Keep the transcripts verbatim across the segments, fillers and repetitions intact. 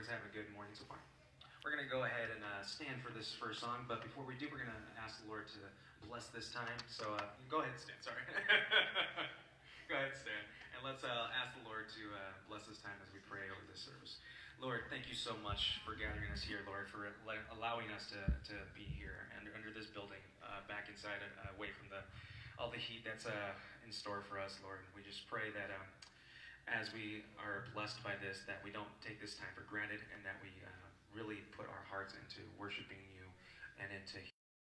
everyone's having a good morning so far. We're going to go ahead and uh, stand for this first song, but before we do, we're going to ask the Lord to bless this time. So uh, go ahead and stand, sorry. Go ahead and stand. And let's uh, ask the Lord to uh, bless this time as we pray over this service. Lord, thank you so much for gathering us here, Lord, for allowing us to, to be here and under this building, uh, back inside, uh, away from the all the heat that's uh, in store for us, Lord. We just pray that um, as we are blessed by this, that we don't take this time for granted, and that we uh, really put our hearts into worshiping you and into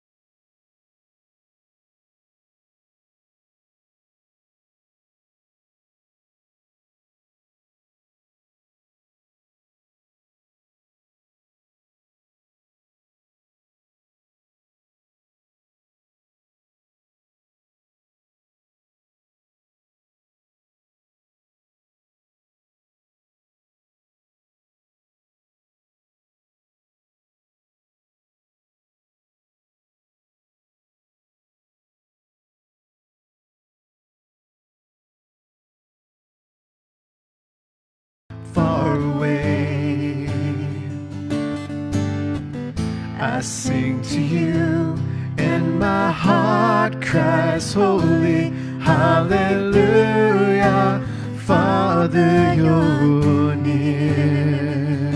far away. I sing to you, and my heart cries, holy, hallelujah. Father, you're near.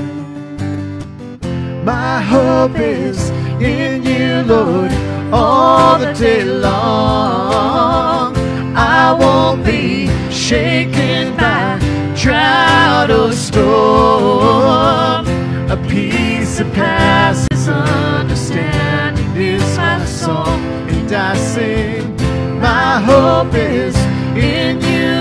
My hope is in you, Lord, all the day long. I won't be shaken by drought or storm. A peace that passes understanding is my song, and I sing. My hope is in you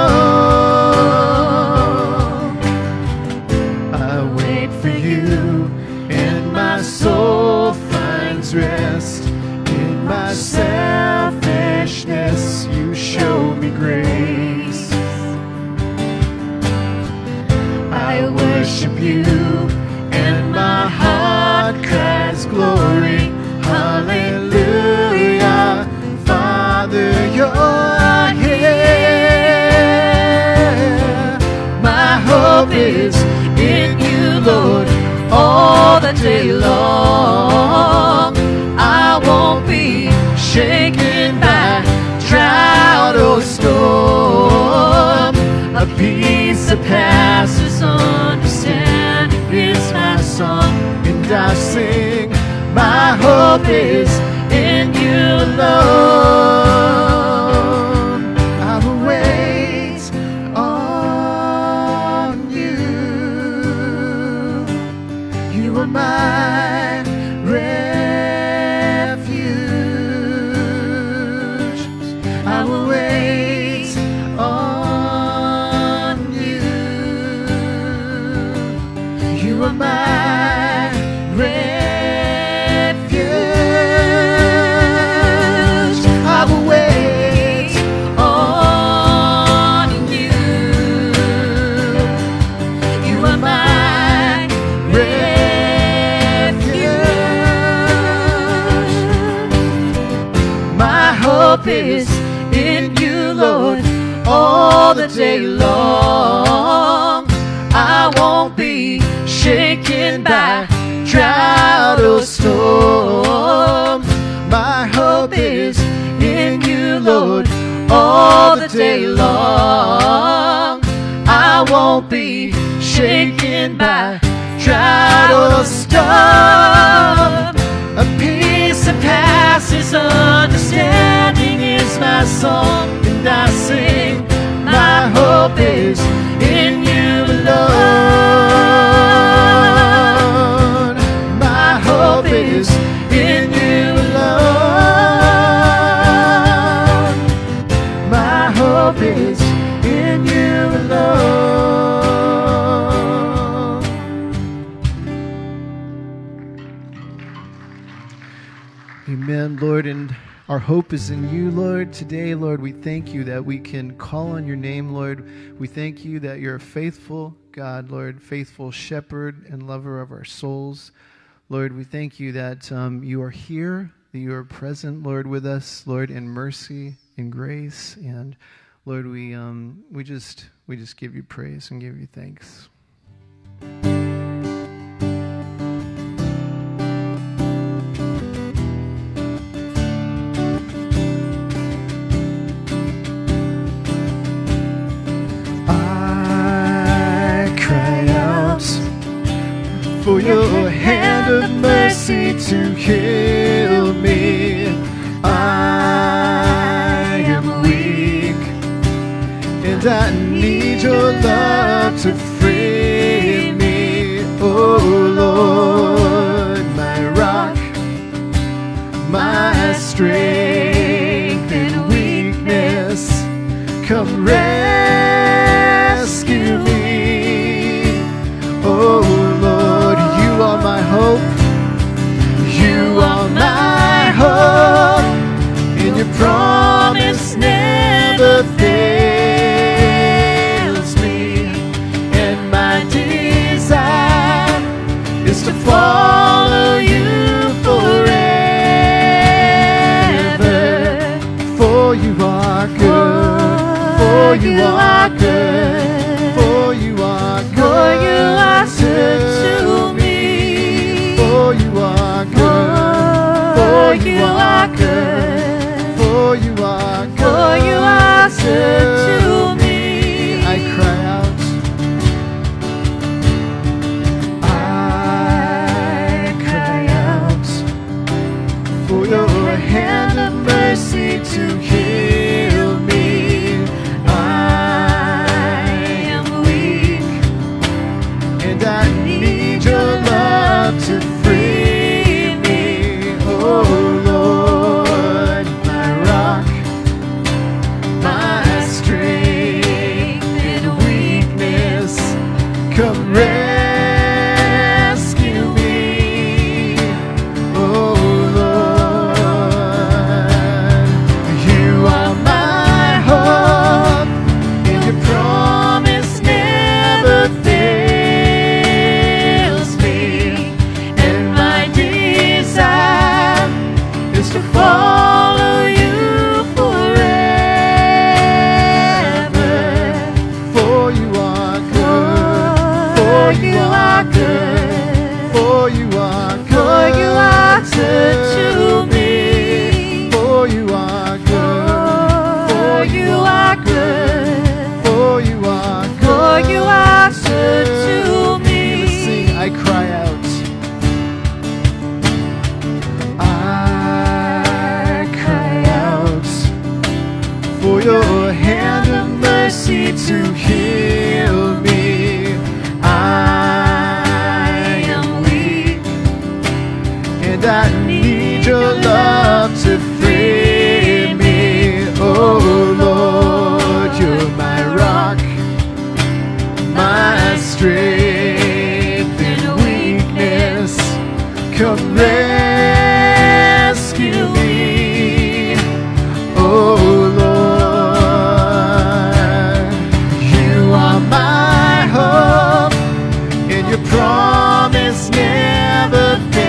alone. I wait for you, and my soul finds rest. In my selfishness, you show me grace. I worship you, and my heart cries glory, hallelujah. Father, you're here. My hope is in you, Lord, all the day long. I won't be shaken by drought or storm. A peace that passes understanding is my song, and I sing. My hope is in you alone. I will wait on you. You are my refuge. I will wait on you. You are my refuge. I will wait on you. You are my refuge. My hope is in you, Lord, all the day long. I won't be shaken by drought or storm. My hope is in you, Lord, all the day long. I won't be shaken by drought or storm. A peace that passes understanding is my song, and I sing. My hope is in you alone. My hope is in you alone. My hope is in you alone. Amen, Lord, and our hope is in you, Lord. Today, Lord, we thank you that we can call on your name, Lord. We thank you that you're a faithful God, Lord, faithful shepherd and lover of our souls. Lord, we thank you that um, you are here, that you are present, Lord, with us, Lord, in mercy and grace. And Lord, we um, we just we just give you praise and give you thanks. mercy to heal me. I am weak, and I need your love to free me. Oh Lord, my rock, my strength in weakness, come rescue me. Oh Lord, you are my hope, you are my hope, and your promise never fails me. And my desire is to follow you forever. For you are good, for you are good, for you are good, for you are good to me. For you are good, for you are good, for you are good, For you are good to me. I cry out, I cry out for your hand of mercy to heal me. I am weak, and I need your love to free me. Oh Lord, my rock, my strength in weakness, come rescue me. Oh Lord, you are my hope, and your promise never fails me. And my desire is to follow you forever. For you are good, for you are good, for you are good, For you are good to me. For you are good, For you are good. for you are good, For you are good to me. Sing, I cry out, I cry out for your hand of mercy to heal me. I am weak, and I need your love to free me. Oh Lord, you're my rock, my strength in weakness, come rescue me. Oh Lord, you are my hope, and your promise never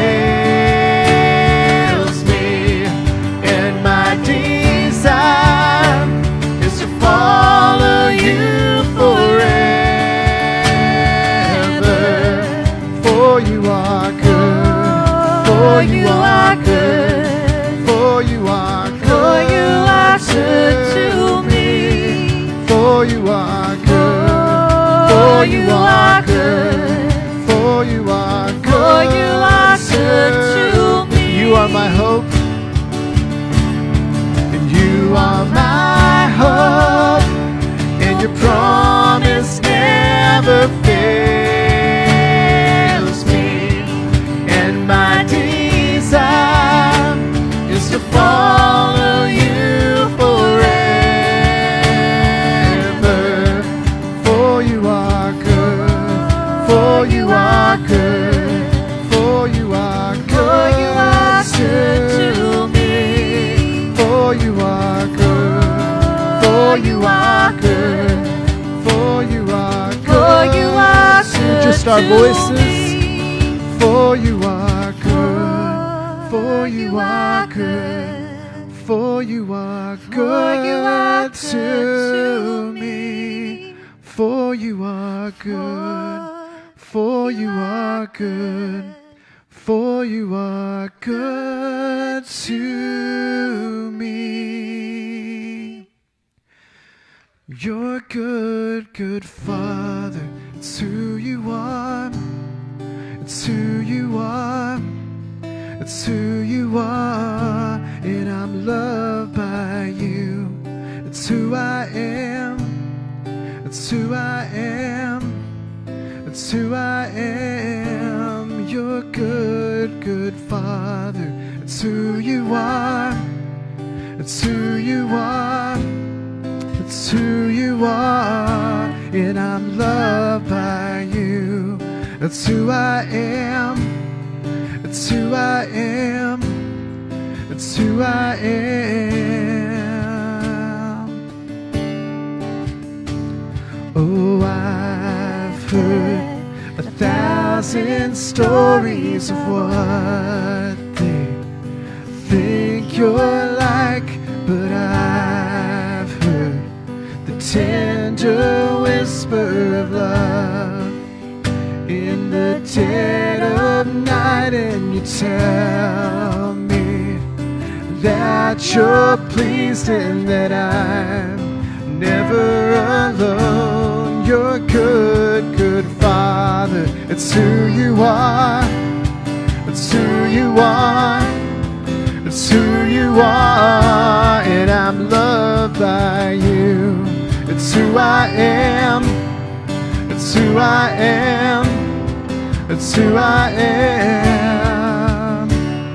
fails me. And my desire is to follow you forever. For you are good, for you are good, for you are good, For you are good to me. for you are good, for you are good, for you are good, For you are good to me. You are my hope, and you are my hope, and your promise never fails me. And my desire is to follow you forever. For you are good, for you are good, for you are good, For you are good to me. for you are good, for you are good, for you are good. For you are good Just our to voices. me. For you are good, for you are good, for you are For you are good good to to me. me. For you are good, for you are good, for you are good to me. You're good, good Father. It's who you are. It's who you are. It's who you are, and I'm loved by you. It's who I am. It's who I am. It's who I am. You're good, good Father. It's who you are. It's who you are. It's who you are, and I'm loved by you. It's who I am. It's who I am. It's who I am. Oh, I've heard a thousand stories of what they think you're like, but I've heard the tender whisper of love in the dead of night, and you tell me that you're pleased and that I'm never alone. You're good, good Father. It's who you are. It's who you are. It's who you are, and I'm loved by you. It's who I am. It's who I am. It's who I am.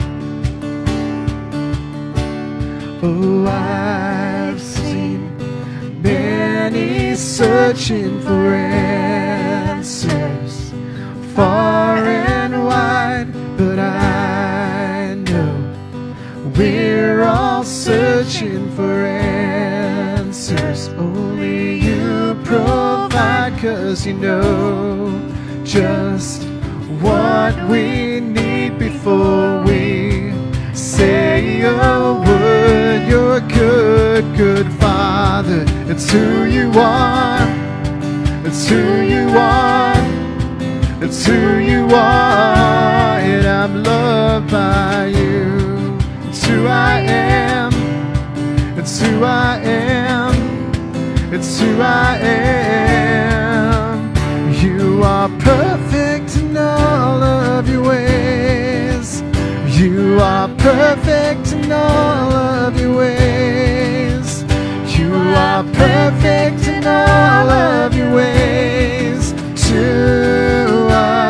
Oh, I've seen many searching for answers far and wide, but I know we're all searching for answers. Only you provide, 'cause you know just what we need before we say a word. You're good, good Father. It's who you are. It's who you are. It's who you are, and I'm loved by you. It's who I am. It's who I am. It's who I am. You are perfect in all of your ways. You are perfect in all of your ways. You are perfect in all of your ways to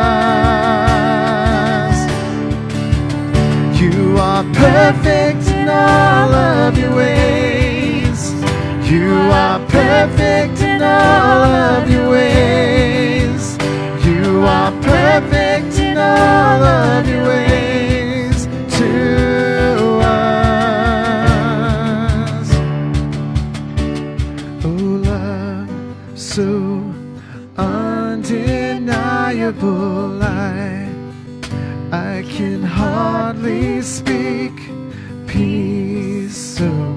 us. You are perfect in all of your ways. You are perfect in all of your ways. You are perfect in all of your ways to us. Oh, love so undeniable, I, I can hardly speak. Peace so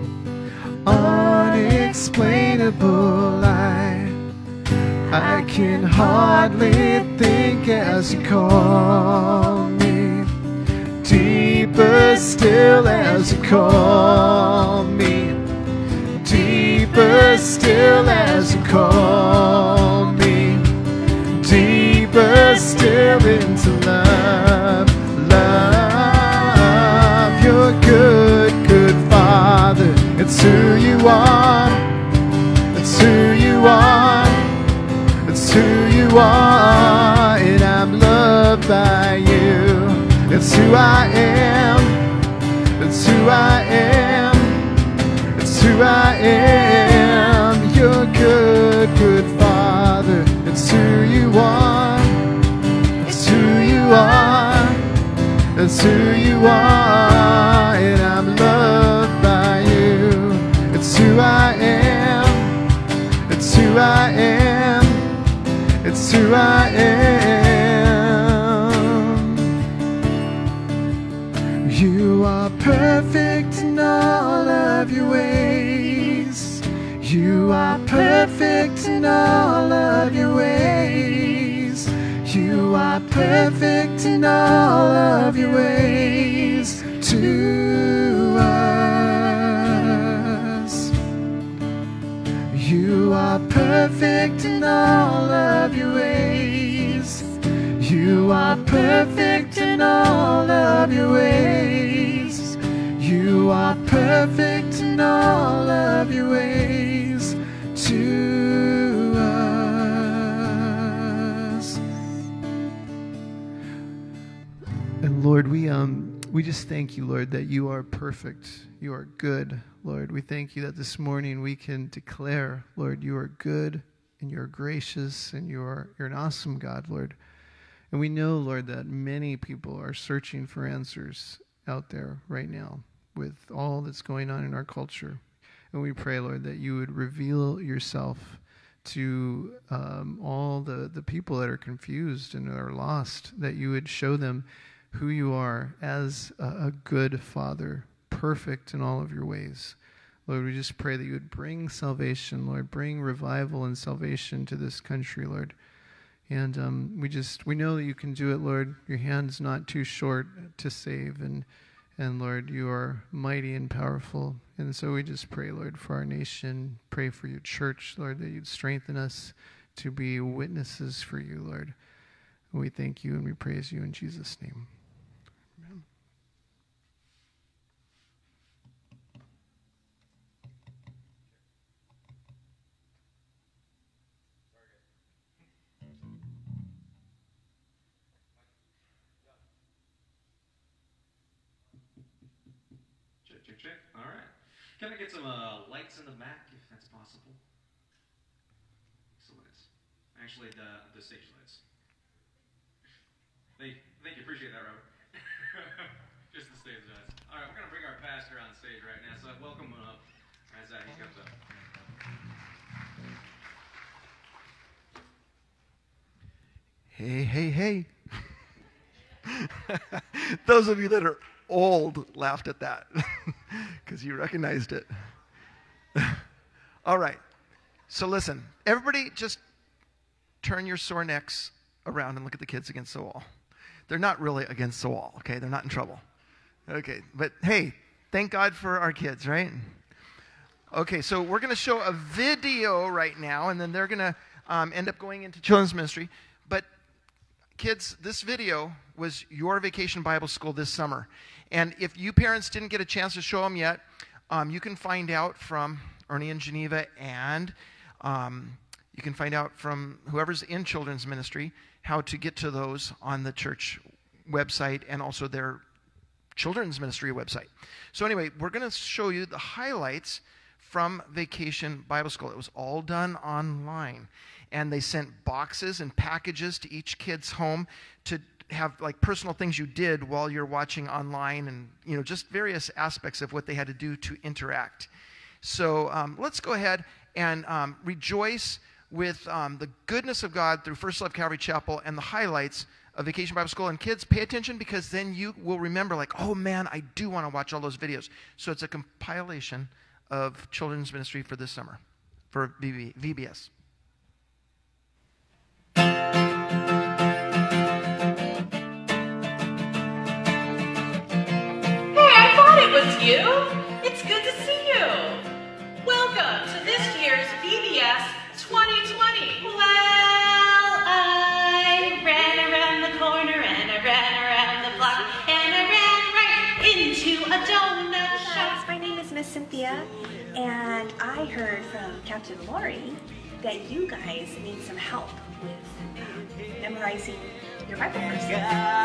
unexplainable, I, I can hardly think as you call me. Deeper still as you call me. Deeper still as you call me. Deeper still into love. Love, you're good, good Father. It's who you are. It's who you are. It's who you are, and I'm loved by you. It's who I am. It's who I am. It's who I am. You're good, good Father. It's who you are. It's who you are. It's who you are, and I'm loved by you. It's who I am. It's who I am. It's who I am. You are perfect in all of your ways. You are perfect in all of your ways. You are perfect in all of your ways to us. You are perfect in all of your ways. You You are perfect in all of your ways. You are perfect in all of your ways to us. And Lord, we um we just thank you, Lord, that you are perfect. You are good, Lord. We thank you that this morning we can declare, Lord, you are good and you're gracious and you are you're an awesome God, Lord. And we know, Lord, that many people are searching for answers out there right now with all that's going on in our culture. And we pray, Lord, that you would reveal yourself to um, all the, the people that are confused and are lost, that you would show them who you are as a, a good Father, perfect in all of your ways. Lord, we just pray that you would bring salvation, Lord, bring revival and salvation to this country, Lord. And um, we just, we know that you can do it, Lord. Your hand's not too short to save. And, and Lord, you are mighty and powerful. And so we just pray, Lord, for our nation. Pray for your church, Lord, that you'd strengthen us to be witnesses for you, Lord. And we thank you and we praise you in Jesus' name. Amen. Check, check. All right. Can I get some uh, lights in the back, if that's possible? Some lights. Actually, the the stage lights. Thank, thank you. Appreciate that, Robert. Just the stage lights. All right, we're gonna bring our pastor on stage right now. So I welcome him up as uh, he comes up. Hey, hey, hey. Those of you that are old laughed at that because you recognized it. All right. So listen, everybody just turn your sore necks around and look at the kids against the wall. They're not really against the wall, okay? They're not in trouble. Okay, but hey, thank God for our kids, right? Okay, so we're going to show a video right now, and then they're going to um, end up going into children's ministry. But kids, this video was your Vacation Bible School this summer. And if you parents didn't get a chance to show them yet, um, you can find out from Ernie and Geneva, and um, you can find out from whoever's in children's ministry how to get to those on the church website and also their children's ministry website. So anyway, we're going to show you the highlights from Vacation Bible School. It was all done online. And they sent boxes and packages to each kid's home to have like personal things you did while you're watching online, and you know, just various aspects of what they had to do to interact. So um, let's go ahead and um, rejoice with um, the goodness of God through First Love Calvary Chapel and the highlights of Vacation Bible School. And kids, pay attention, because then you will remember, like, oh man, I do want to watch all those videos. So it's a compilation of children's ministry for this summer for V B S. You? It's good to see you. Welcome to this year's V B S twenty twenty. Well, I ran around the corner and I ran around the block and I ran right into a donut shop. My name is Miss Cynthia, and I heard from Captain Lori that you guys need some help with um, memorizing your Bible verses.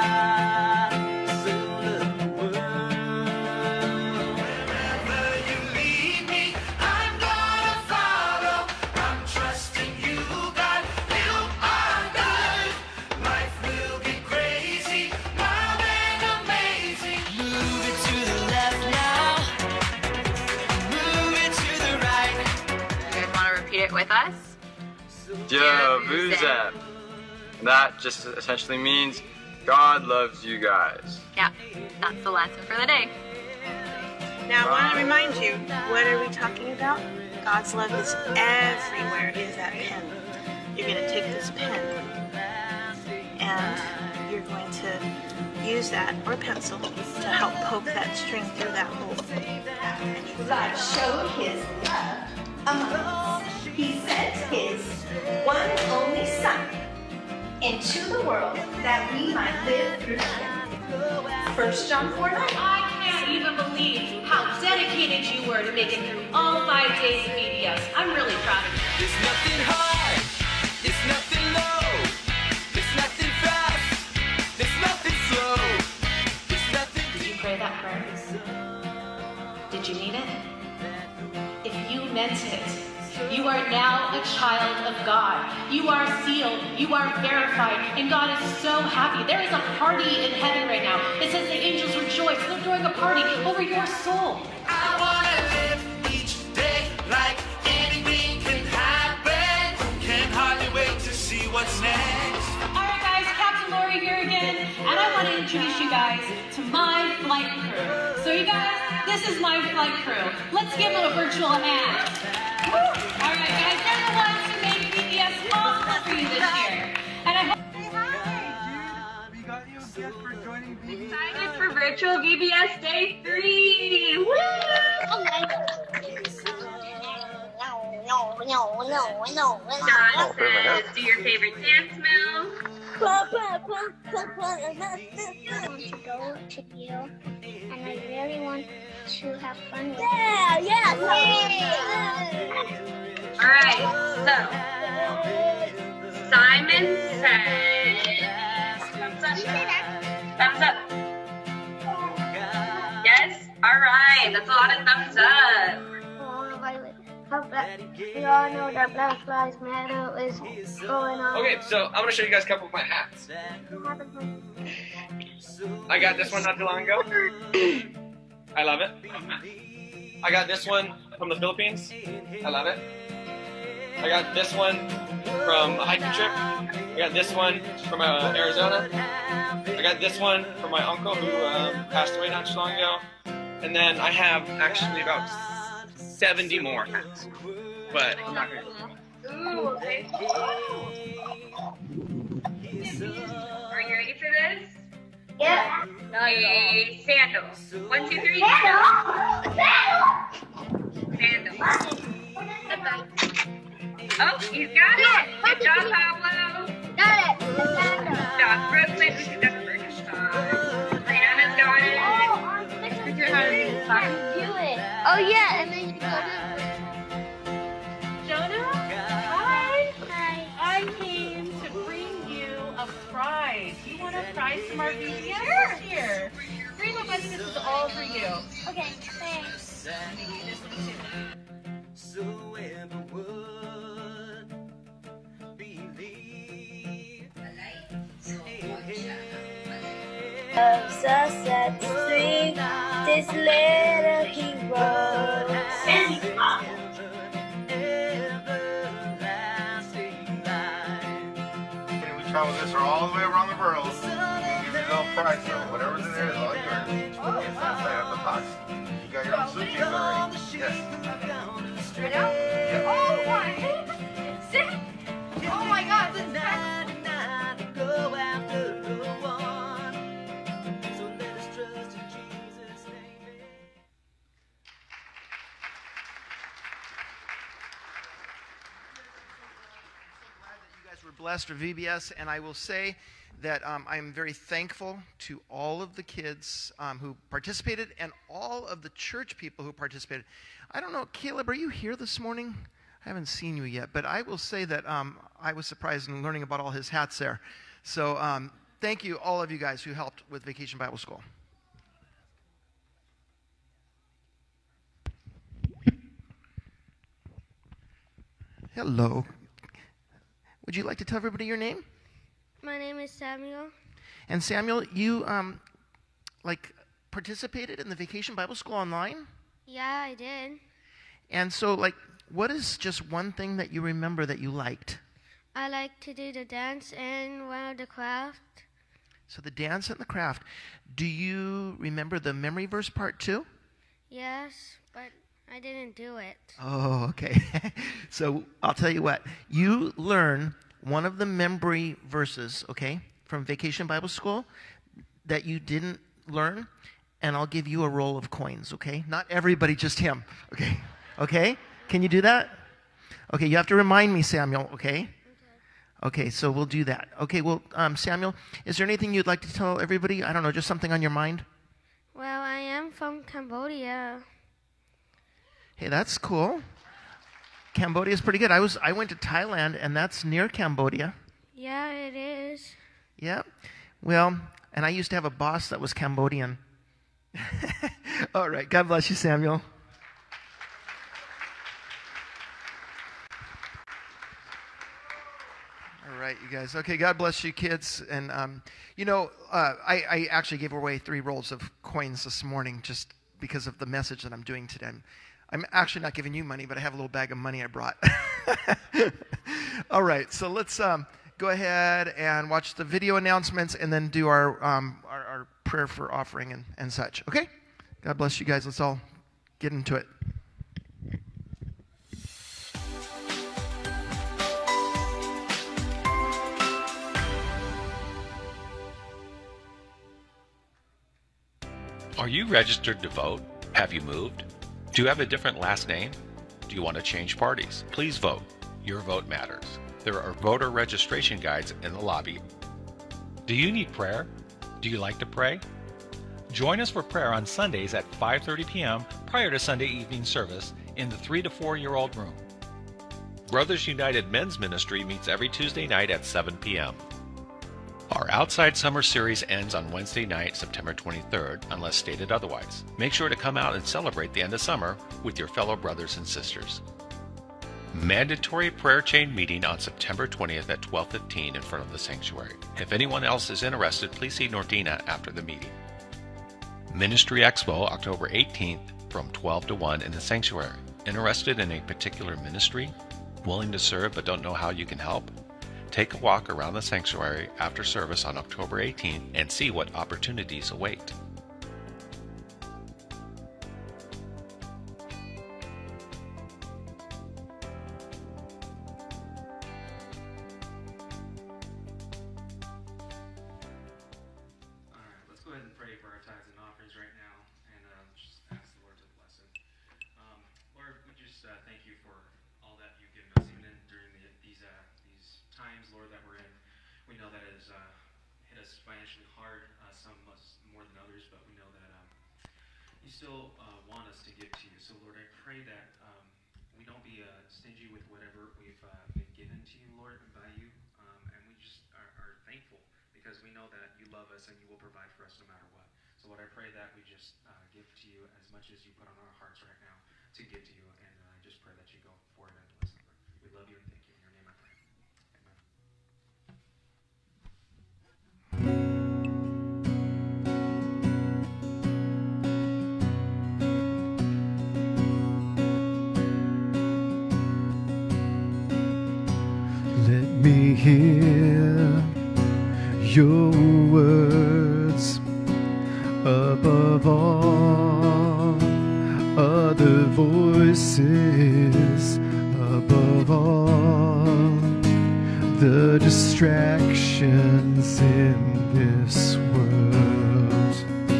With us? Yavuzep. That just essentially means God loves you guys. Yeah, that's the lesson for the day. Now I want to remind you, what are we talking about? God's love is everywhere. It is that pen. You're going to take this pen and you're going to use that, or pencil, to help poke that string through that hole. God showed his love among us. He sent his one and only Son, and into the world that we might live through him. First John four nine. I can't even believe how dedicated you were to make it through all five days of V B S. I'm really proud of you. There's nothing high, there's nothing low, there's nothing fast, there's nothing slow, there's nothing. Did you pray that prayer? Did you mean it? If you meant it, you are now a child of God. You are sealed, you are verified, and God is so happy. There is a party in heaven right now. It says the angels rejoice. They're throwing a party over your soul. I wanna live each day like anything can happen. Can't hardly wait to see what's next. All right, guys, Captain Lori here again, and I want to introduce you guys to my flight crew. So you guys, this is my flight crew. Let's give them a virtual hand. Woo! All right, guys, they're the ones who made V B S possible for you this year. And I hope We got you a gift for joining V B S. Excited for virtual V B S Day three! Woo! No, no, no, no, John says, do your favorite dance move. I want to go to you, and I really want to have fun with you. Yeah, yeah, yeah. All right, so Simon says, thumbs up. Thumbs up. Yes? All right, that's a lot of thumbs up. We all know that Black Lives Matter is going on. Okay, so I'm gonna show you guys a couple of my hats. I got this one not too long ago. I love it. I got this one from the Philippines. I love it. I got this one from a hiking trip. I got this one from uh, Arizona. I got this one from my uncle who uh, passed away not too long ago. And then I have actually about seventy more hats. But I'm not going to. Ooh, okay. Are you ready for this? Yeah. Nice. Sandals. One, two, three. Sandals. Sandals. Oh, he's got it. Good job, Pablo. Got it. Sandals. Good job, Brooklyn. Who's got the first time? Brianna's got it. Oh, Put your hands inside. do it. Oh, yeah, and then you go to Jonah, hi. Hi. I came to bring you a prize. You want a prize from our V B S this year? Bring up, this is all for you. Okay, thanks. So ever would believe. Of sunset street, this letter he wrote. We travel this all the way around the world. We give you a little price, so whatever it is, all yours. Yes, that's right out the box. You got your own suitcase already. Yes. Straight out? Yep. Oh, what? Sit. Oh my God, this is Go after the one. So let us trust in Jesus' name. You guys were blessed for V B S, and I will say that um, I'm very thankful to all of the kids um, who participated and all of the church people who participated. I don't know, Caleb, are you here this morning? I haven't seen you yet, but I will say that um, I was surprised in learning about all his hats there. So um, thank you, all of you guys who helped with Vacation Bible School. Hello. Would you like to tell everybody your name? My name is Samuel. And Samuel, you um, like participated in the Vacation Bible School online? Yeah, I did. And so, like, what is just one thing that you remember that you liked? I like to do the dance and one of the craft. So the dance and the craft. Do you remember the memory verse part too? Yes, but I didn't do it. Oh, okay. So I'll tell you what. You learn one of the memory verses, okay, from Vacation Bible School that you didn't learn, and I'll give you a roll of coins, okay? Not everybody, just him, okay? Okay? Can you do that? Okay, you have to remind me, Samuel, okay? Okay, so we'll do that. Okay, well, um, Samuel, is there anything you'd like to tell everybody? I don't know, just something on your mind? Well, I am from Cambodia. Hey, that's cool. Cambodia is pretty good. I was I went to Thailand, and that's near Cambodia. Yeah, it is. Yeah. Well, and I used to have a boss that was Cambodian. All right. God bless you, Samuel. All right, you guys. Okay, God bless you, kids. And, um, you know, uh, I, I actually gave away three rolls of coins this morning just because of the message that I'm doing today. I'm, I'm actually not giving you money, but I have a little bag of money I brought. All right, so let's um, go ahead and watch the video announcements and then do our, um, our, our prayer for offering and, and such. Okay? God bless you guys. Let's all get into it. Are you registered to vote? Have you moved? Do you have a different last name? Do you want to change parties? Please vote. Your vote matters. There are voter registration guides in the lobby. Do you need prayer? Do you like to pray? Join us for prayer on Sundays at five thirty p m prior to Sunday evening service in the three to four year old room. Brothers United Men's Ministry meets every Tuesday night at seven p m Our Outside Summer Series ends on Wednesday night, September twenty-third, unless stated otherwise. Make sure to come out and celebrate the end of summer with your fellow brothers and sisters. Mandatory prayer chain meeting on September twentieth at twelve fifteen in front of the sanctuary. If anyone else is interested, please see Nordina after the meeting. Ministry Expo, October eighteenth from twelve to one in the sanctuary. Interested in a particular ministry? Willing to serve but don't know how you can help? Take a walk around the sanctuary after service on October eighteenth and see what opportunities await. Alright, let's go ahead and pray for our tithes and offerings right now and uh, just ask the Lord to bless it. Um, Lord, we just uh, thank you for all that you've given us even in, during the, these uh, these times, Lord, that we're in. We know that it has uh, hit us financially hard, uh, some of us more than others, but we know that um, you still uh, want us to give to you. So, Lord, I pray that um, we don't be uh, stingy with whatever we've uh, been given to you, Lord, and by you, um, and we just are, are thankful because we know that you love us and you will provide for us no matter what. So, Lord, I pray that we just uh, give to you as much as you put on our hearts right now to give to you, and uh, I just pray that you go forward and bless them. We love you and thank you. In your name I pray. Amen. Let me hear your words above all other voices, above all the distractions in this world.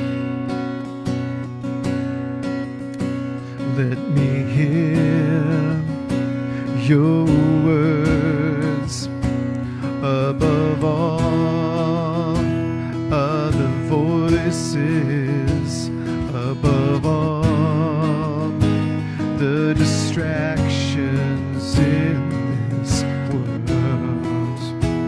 Let me hear your words above all other voices, above all the distractions in this world.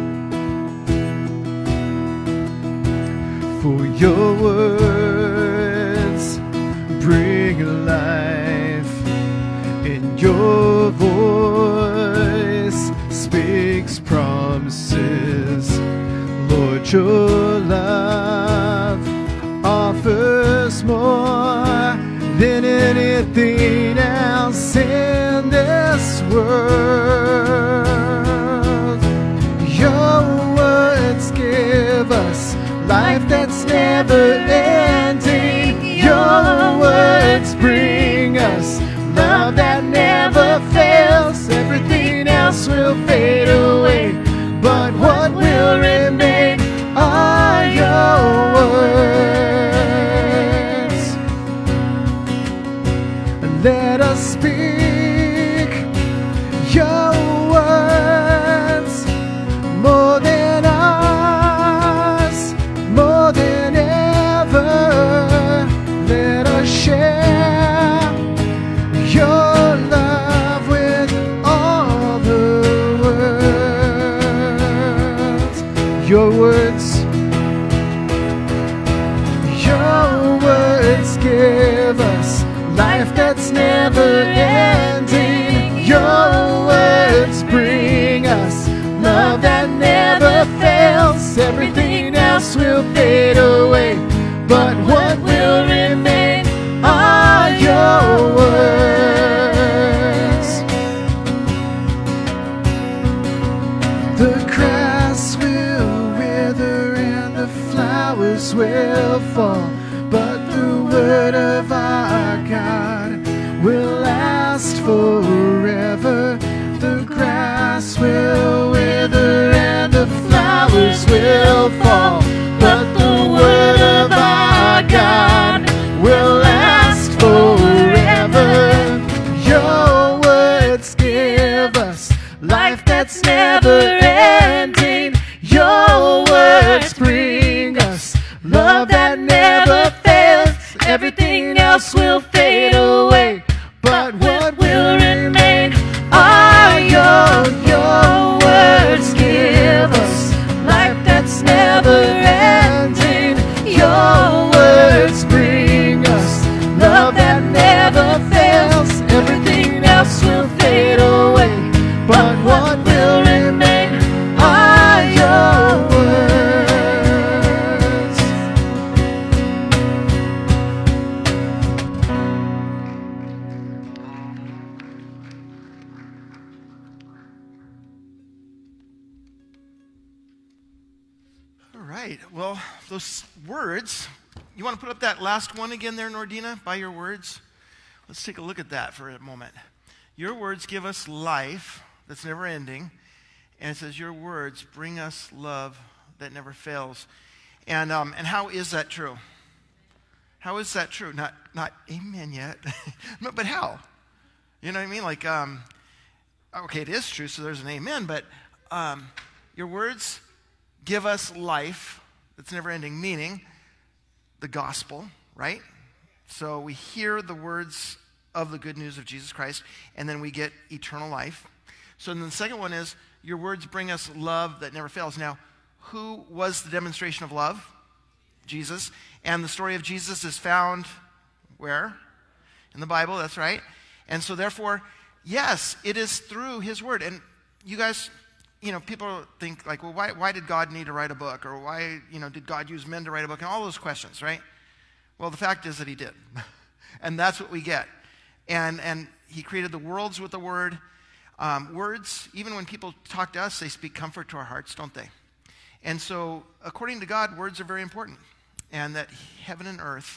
For your words bring life, and your voice speaks promises. Lord, your love offers more than anything else in this world. Your words give us life that's never ending. Your words bring us love that never fails. Everything else will fade away, but what will remain are your words. Let us speak your words forever. The grass will wither and the flowers will fall, but the word of our God will last forever. Your words give us life that's never ending. Your words bring us love that never fails. Everything else will fade away, but what will remain are your, your words. Give us life that's never ending. Your words bring us love that never fails. Everything else will fade away, but what will remain are your words. All right. Well, those words, you want to put up that last one again there, Nordina, by your words? Let's take a look at that for a moment. Your words give us life that's never ending. And it says, your words bring us love that never fails. And um, and how is that true? How is that true? Not not amen yet. No, but how? You know what I mean? Like, um, okay, it is true, so there's an amen, but um, your words give us life that's never ending, meaning the gospel, right? So we hear the words of the good news of Jesus Christ, and then we get eternal life. So then the second one is, your words bring us love that never fails. Now, who was the demonstration of love? Jesus. And the story of Jesus is found where? In the Bible, that's right. And so therefore, yes, it is through his word. And you guys, you know, people think like, well, why, why did God need to write a book? Or why, you know, did God use men to write a book? And all those questions, right? Well, the fact is that he did. And that's what we get. And, and he created the worlds with the word. Um, words, even when people talk to us, they speak comfort to our hearts, don't they? And so, according to God, words are very important. And that heaven and earth,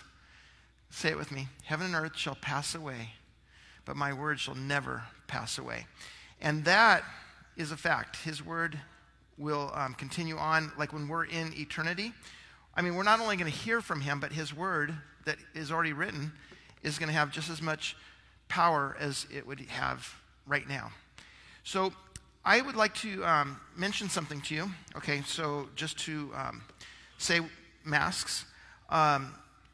say it with me, heaven and earth shall pass away, but my word shall never pass away. And that is a fact. His word will um, continue on, like when we're in eternity. I mean, we're not only going to hear from him, but his word that is already written is going to have just as much power as it would have right now. So I would like to um, mention something to you. Okay, so just to um, say masks. Um,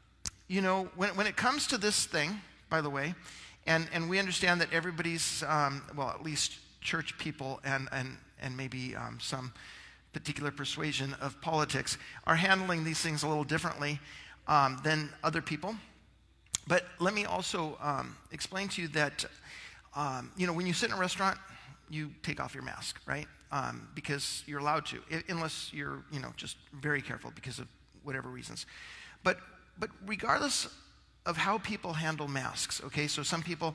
you know, when, when it comes to this thing, by the way, and, and we understand that everybody's, um, well, at least church people and, and, and maybe um, some particular persuasion of politics are handling these things a little differently um, than other people. But let me also um, explain to you that, um, you know, when you sit in a restaurant, you take off your mask, right? Um, because you're allowed to, I- unless you're, you know, just very careful because of whatever reasons. But but regardless of how people handle masks, okay, so some people,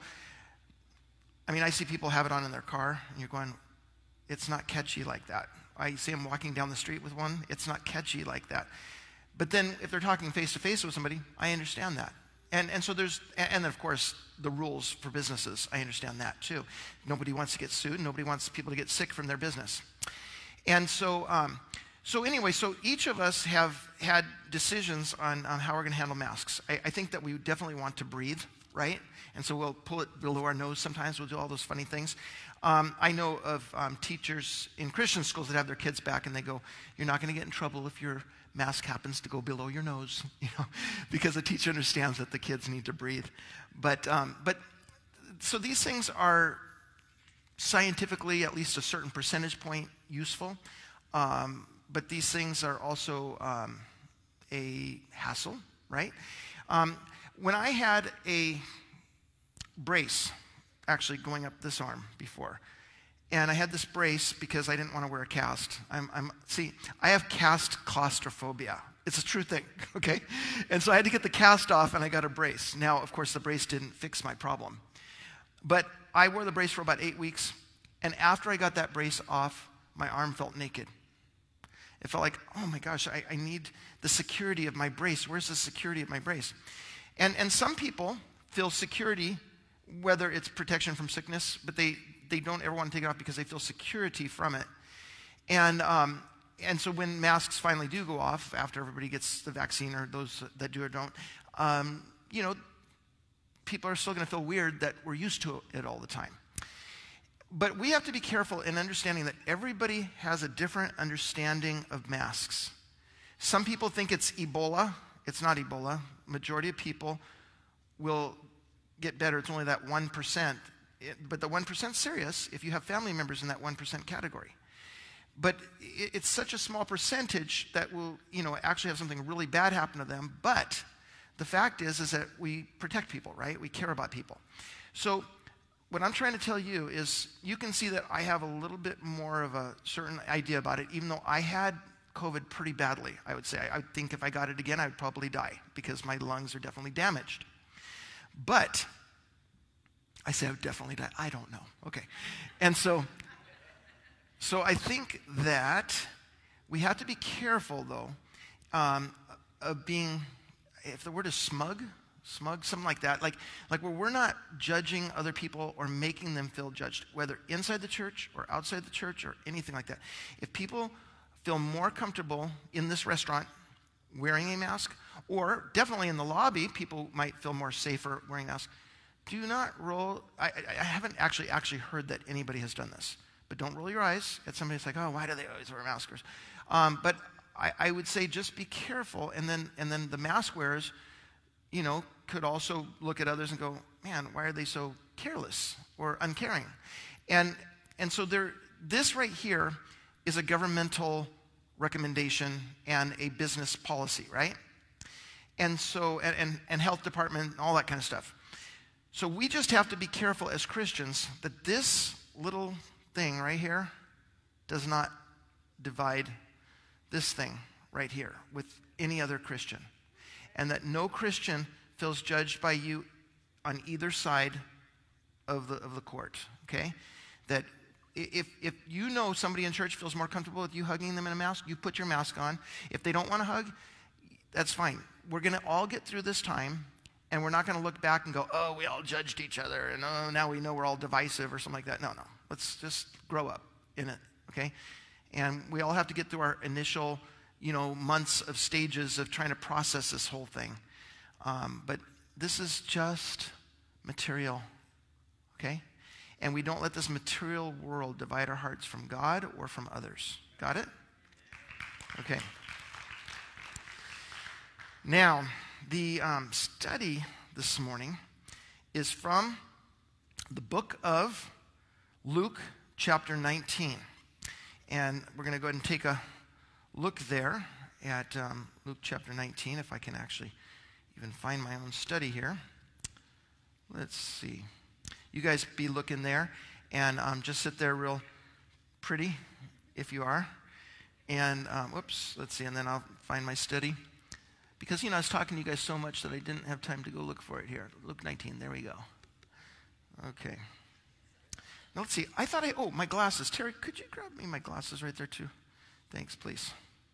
I mean, I see people have it on in their car, and you're going, it's not catchy like that. I see them walking down the street with one, it's not catchy like that. But then if they're talking face-to-face with somebody, I understand that. And and so there's, and then of course, the rules for businesses, I understand that too. Nobody wants to get sued, nobody wants people to get sick from their business. And so, um, so anyway, so each of us have had decisions on, on how we're going to handle masks. I, I think that we definitely want to breathe, right? And so we'll pull it below our nose sometimes, we'll do all those funny things. Um, I know of um, teachers in Christian schools that have their kids back and they go, you're not going to get in trouble if your mask happens to go below your nose, you know, because the teacher understands that the kids need to breathe. But, um, but so these things are scientifically, at least a certain percentage point, useful. Um, but these things are also um, a hassle, right? Um, when I had a brace, actually going up this arm before, and I had this brace because I didn't want to wear a cast. I'm, I'm, see, I have cast claustrophobia. It's a true thing, okay? And so I had to get the cast off, and I got a brace. Now, of course, the brace didn't fix my problem. But I wore the brace for about eight weeks, and after I got that brace off, my arm felt naked. It felt like, oh my gosh, I, I need the security of my brace. Where's the security of my brace? And, and some people feel security whether it's protection from sickness, but they, they don't ever want to take it off because they feel security from it. And, um, and so when masks finally do go off, after everybody gets the vaccine, or those that do or don't, um, you know, people are still going to feel weird that we're used to it all the time. But we have to be careful in understanding that everybody has a different understanding of masks. Some people think it's Ebola. It's not Ebola. Majority of people will get better. It's only that one percent. It, but the one percent is serious if you have family members in that one percent category. But it, it's such a small percentage that will, you know, actually have something really bad happen to them. But the fact is, is that we protect people, right? We care about people. So what I'm trying to tell you is you can see that I have a little bit more of a certain idea about it, even though I had COVID pretty badly, I would say. I, I think if I got it again, I would probably die because my lungs are definitely damaged. But I say I would definitely die. I don't know. Okay. And so, so I think that we have to be careful, though, um, of being, if the word is smug, smug, something like that, like, like where we're not judging other people or making them feel judged, whether inside the church or outside the church or anything like that. If people feel more comfortable in this restaurant wearing a mask, or definitely in the lobby, people might feel more safer wearing masks, do not roll, I, I haven't actually actually heard that anybody has done this, but don't roll your eyes at somebody that's like, oh, why do they always wear masks? Um, but I, I would say just be careful, and then and then the mask wearers, you know, could also look at others and go, man, why are they so careless or uncaring? And and so there, this right here is a governmental recommendation and a business policy, right? And so, and, and, and health department, all that kind of stuff. So we just have to be careful as Christians that this little thing right here does not divide this thing right here with any other Christian. And that no Christian feels judged by you on either side of the, of the court, okay? That if, if you know somebody in church feels more comfortable with you hugging them in a mask, you put your mask on. If they don't want to hug, that's fine. We're going to all get through this time, and we're not going to look back and go, oh, we all judged each other, and oh, now we know we're all divisive or something like that. No, no. Let's just grow up in it, okay? And we all have to get through our initial, you know, months of stages of trying to process this whole thing. Um, but this is just material, okay? And we don't let this material world divide our hearts from God or from others. Got it? Okay. Now, the um, study this morning is from the book of Luke chapter nineteen. And we're going to go ahead and take a look there at um, Luke chapter nineteen, if I can actually even find my own study here. Let's see. You guys be looking there, and um, just sit there real pretty, if you are. And, um, whoops, let's see, and then I'll find my study. Because, you know, I was talking to you guys so much that I didn't have time to go look for it here. Luke nineteen, there we go. Okay. Now, let's see. I thought I, oh, my glasses. Terry, could you grab me my glasses right there, too? Thanks, please.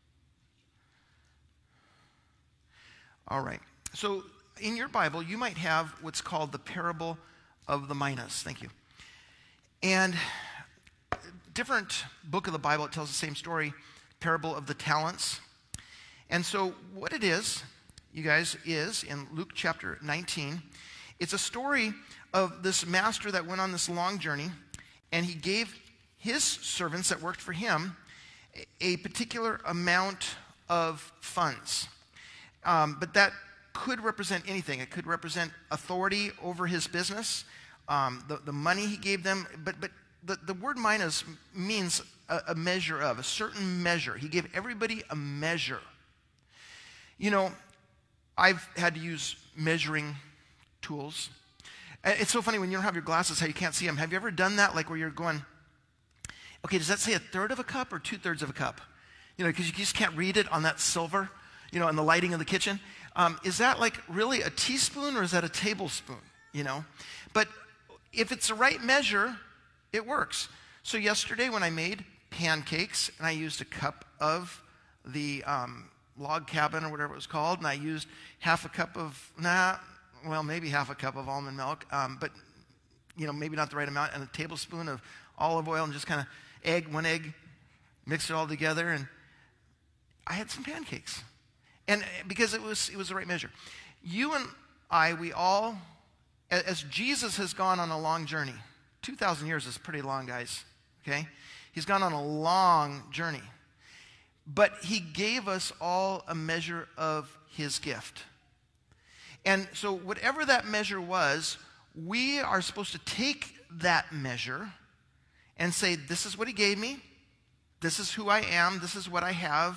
All right. So, in your Bible, you might have what's called the parable of the minas. Thank you. And different book of the Bible, it tells the same story, parable of the talents. And so what it is, you guys, is in Luke chapter nineteen, it's a story of this master that went on this long journey, and he gave his servants that worked for him a particular amount of funds. Um, but that could represent anything. It could represent authority over his business, um, the, the money he gave them. But, but the, the word minas means a, a measure of, a certain measure. He gave everybody a measure. You know, I've had to use measuring tools. It's so funny when you don't have your glasses, how you can't see them. Have you ever done that, like where you're going, okay, does that say a third of a cup or two-thirds of a cup? You know, because you just can't read it on that silver, you know, in the lighting of the kitchen. Um, is that like really a teaspoon or is that a tablespoon, you know? But if it's the right measure, it works. So yesterday when I made pancakes, and I used a cup of the um, log cabin or whatever it was called, and I used half a cup of, nah, well, maybe half a cup of almond milk, um, but you know, maybe not the right amount, and a tablespoon of olive oil and just kind of egg, one egg, mixed it all together, and I had some pancakes. And because it was, it was the right measure. You and I, we all, as Jesus has gone on a long journey, two thousand years is pretty long, guys, okay? He's gone on a long journey. But he gave us all a measure of his gift. And so whatever that measure was, we are supposed to take that measure and say, this is what he gave me. This is who I am. This is what I have.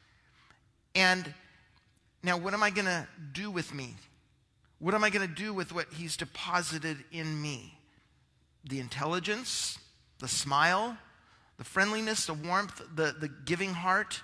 And now what am I going to do with me? What am I going to do with what he's deposited in me? The intelligence, the smile, the friendliness, the warmth, the, the giving heart.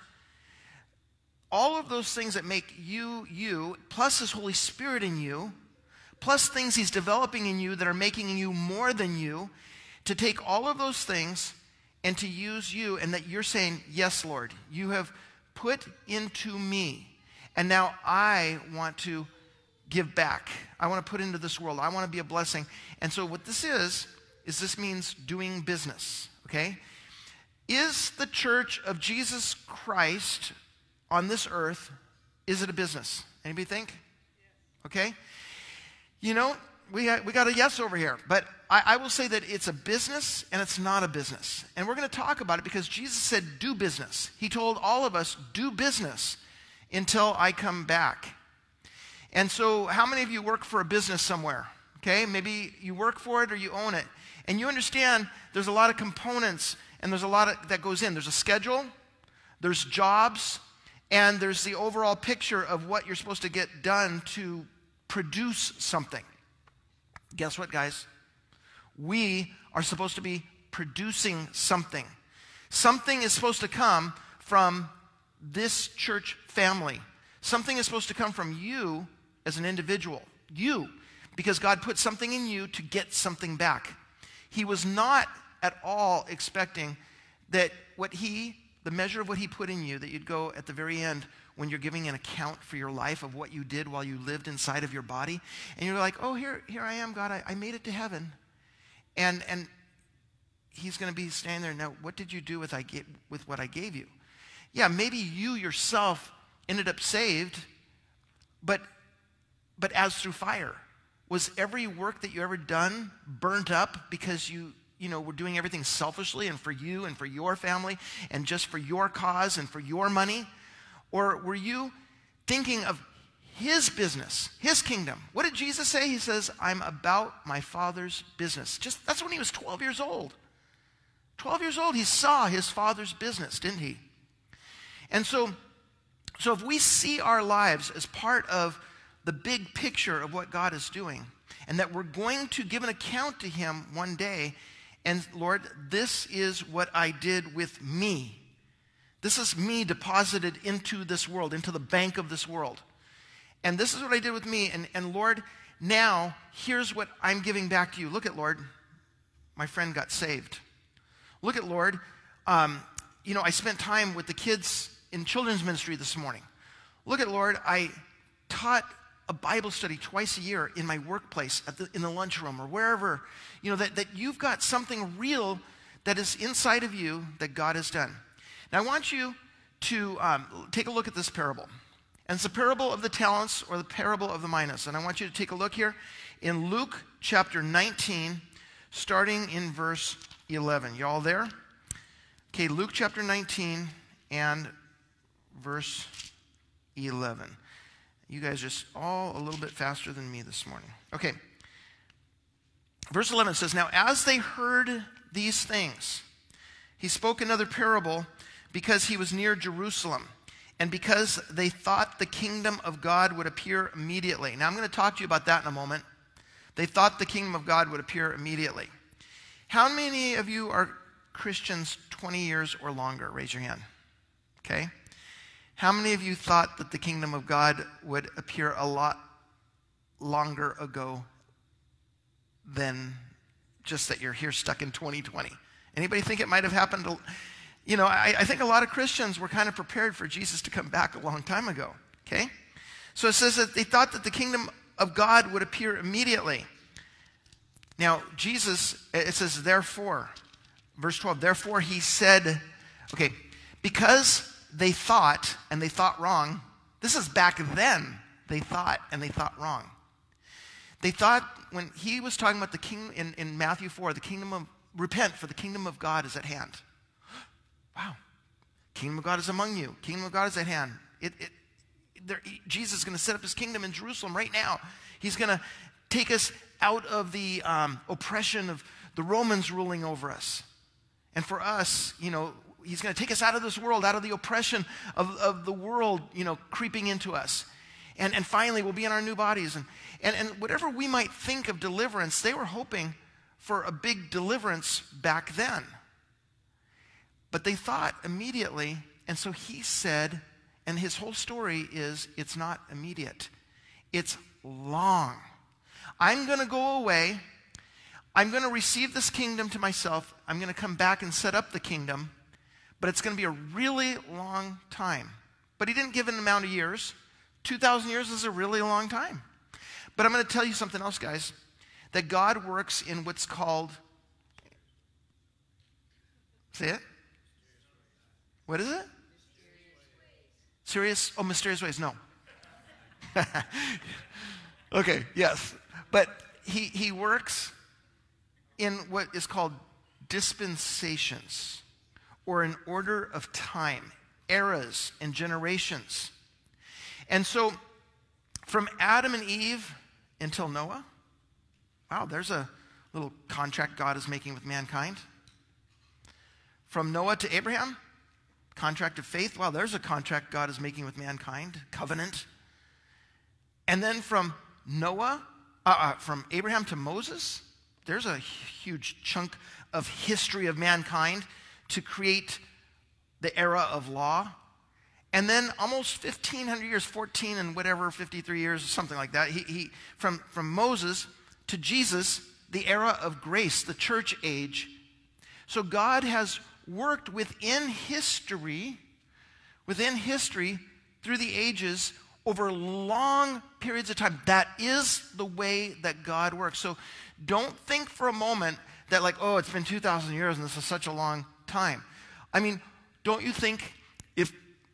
All of those things that make you, you, plus his Holy Spirit in you, plus things he's developing in you that are making you more than you, to take all of those things and to use you, and that you're saying, yes, Lord, you have put into me, and now I want to give back. I want to put into this world. I want to be a blessing. And so what this is, is this means doing business, okay? Is the church of Jesus Christ on this earth, is it a business? Anybody think? Okay? You know, we got, we got a yes over here, but I, I will say that it's a business and it's not a business. And we're going to talk about it because Jesus said, do business. He told all of us, do business until I come back. And so how many of you work for a business somewhere? Okay, maybe you work for it or you own it. And you understand there's a lot of components and there's a lot of, that goes in. There's a schedule, there's jobs, and there's the overall picture of what you're supposed to get done to produce something. Guess what, guys? We are supposed to be producing something. Something is supposed to come from this church family. Something is supposed to come from you as an individual. You. Because God put something in you to get something back. He was not at all expecting that what he, the measure of what he put in you, that you'd go at the very end when you're giving an account for your life of what you did while you lived inside of your body. And you're like, oh, here, here I am, God, I, I made it to heaven. And, and he's going to be standing there, now, what did you do with, I get, with what I gave you? Yeah, maybe you yourself ended up saved, but, but as through fire. Was every work that you ever done burnt up because you, you know, were doing everything selfishly and for you and for your family and just for your cause and for your money? Or were you thinking of his business, his kingdom? What did Jesus say? He says, I'm about my Father's business. Just that's when he was twelve years old. twelve years old, he saw his Father's business, didn't he? And so, so if we see our lives as part of the big picture of what God is doing, and that we're going to give an account to him one day, and Lord, this is what I did with me. This is me deposited into this world, into the bank of this world. And this is what I did with me, and, and Lord, now here's what I'm giving back to you. Look at, Lord, my friend got saved. Look at, Lord, um, you know, I spent time with the kids in children's ministry this morning. Look at, Lord, I taught a Bible study twice a year in my workplace, at the, in the lunchroom, or wherever, you know, that, that you've got something real that is inside of you that God has done. Now, I want you to um, take a look at this parable. And it's the parable of the talents or the parable of the minas. And I want you to take a look here in Luke chapter nineteen, starting in verse eleven. You all there? Okay, Luke chapter nineteen and verse eleven. You guys just all a little bit faster than me this morning. Okay. Verse eleven says, now as they heard these things, he spoke another parable because he was near Jerusalem and because they thought the kingdom of God would appear immediately. Now I'm going to talk to you about that in a moment. They thought the kingdom of God would appear immediately. How many of you are Christians twenty years or longer? Raise your hand. Okay. How many of you thought that the kingdom of God would appear a lot longer ago than just that you're here stuck in twenty twenty? Anybody think it might have happened? To, you know, I, I think a lot of Christians were kind of prepared for Jesus to come back a long time ago, okay? So it says that they thought that the kingdom of God would appear immediately. Now, Jesus, it says, therefore, verse twelve, therefore he said, okay, because they thought, and they thought wrong, this is back then, they thought, and they thought wrong. They thought, when he was talking about the king in, in Matthew four, the kingdom of, repent, for the kingdom of God is at hand. Wow. Kingdom of God is among you. Kingdom of God is at hand. It, it, there, Jesus is going to set up his kingdom in Jerusalem right now. He's going to take us out of the um, oppression of the Romans ruling over us. And for us, you know, he's going to take us out of this world, out of the oppression of, of the world, you know, creeping into us. And, and finally, we'll be in our new bodies. And, and, and whatever we might think of deliverance, they were hoping for a big deliverance back then. But they thought immediately, and so he said, and his whole story is, it's not immediate. It's long. I'm going to go away. I'm going to receive this kingdom to myself. I'm going to come back and set up the kingdom. But it's going to be a really long time. But he didn't give an amount of years. two thousand years is a really long time. But I'm going to tell you something else, guys. That God works in what's called, say it? What is it? Serious, oh, mysterious ways, no. Okay, yes. But he, he works in what is called dispensations, or an order of time, eras and generations. And so, from Adam and Eve until Noah, wow, there's a little contract God is making with mankind. From Noah to Abraham, contract of faith. Wow, there's a contract God is making with mankind, covenant. And then from Noah, uh, uh, from Abraham to Moses, there's a huge chunk of history of mankind to create the era of law. And then almost fifteen hundred years, fourteen and whatever, fifty-three years, or something like that, he, he from, from Moses to Jesus, the era of grace, the church age. So God has worked within history, within history, through the ages, over long periods of time. That is the way that God works. So don't think for a moment that like, oh, it's been two thousand years and this is such a long time. I mean, don't you think if,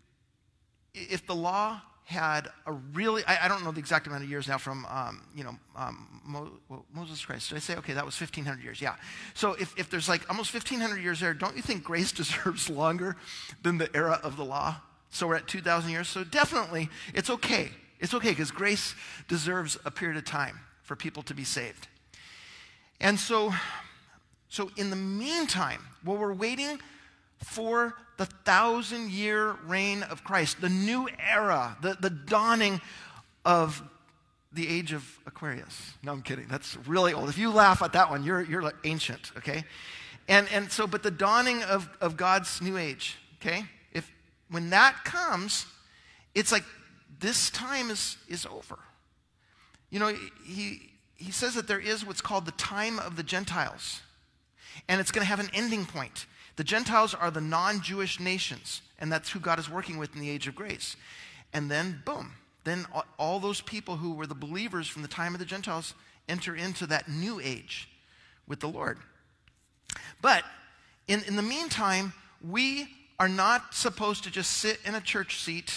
if the law had a really, I, I don't know the exact amount of years now from, um, you know, um, Mo, well, Moses Christ. Did I say, okay, that was fifteen hundred years, yeah. So if, if there's like almost fifteen hundred years there, don't you think grace deserves longer than the era of the law? So we're at two thousand years. So definitely, it's okay. It's okay because grace deserves a period of time for people to be saved. And so, so in the meantime, while we're waiting for the thousand-year reign of Christ, the new era, the, the dawning of the age of Aquarius. No, I'm kidding. That's really old. If you laugh at that one, you're, you're like ancient, okay? And, and so, but the dawning of, of God's new age, okay? If, when that comes, it's like this time is, is over. You know, he, he says that there is what's called the time of the Gentiles, and it's going to have an ending point. The Gentiles are the non-Jewish nations, and that's who God is working with in the age of grace. And then, boom, then all, all those people who were the believers from the time of the Gentiles enter into that new age with the Lord. But in, in the meantime, we are not supposed to just sit in a church seat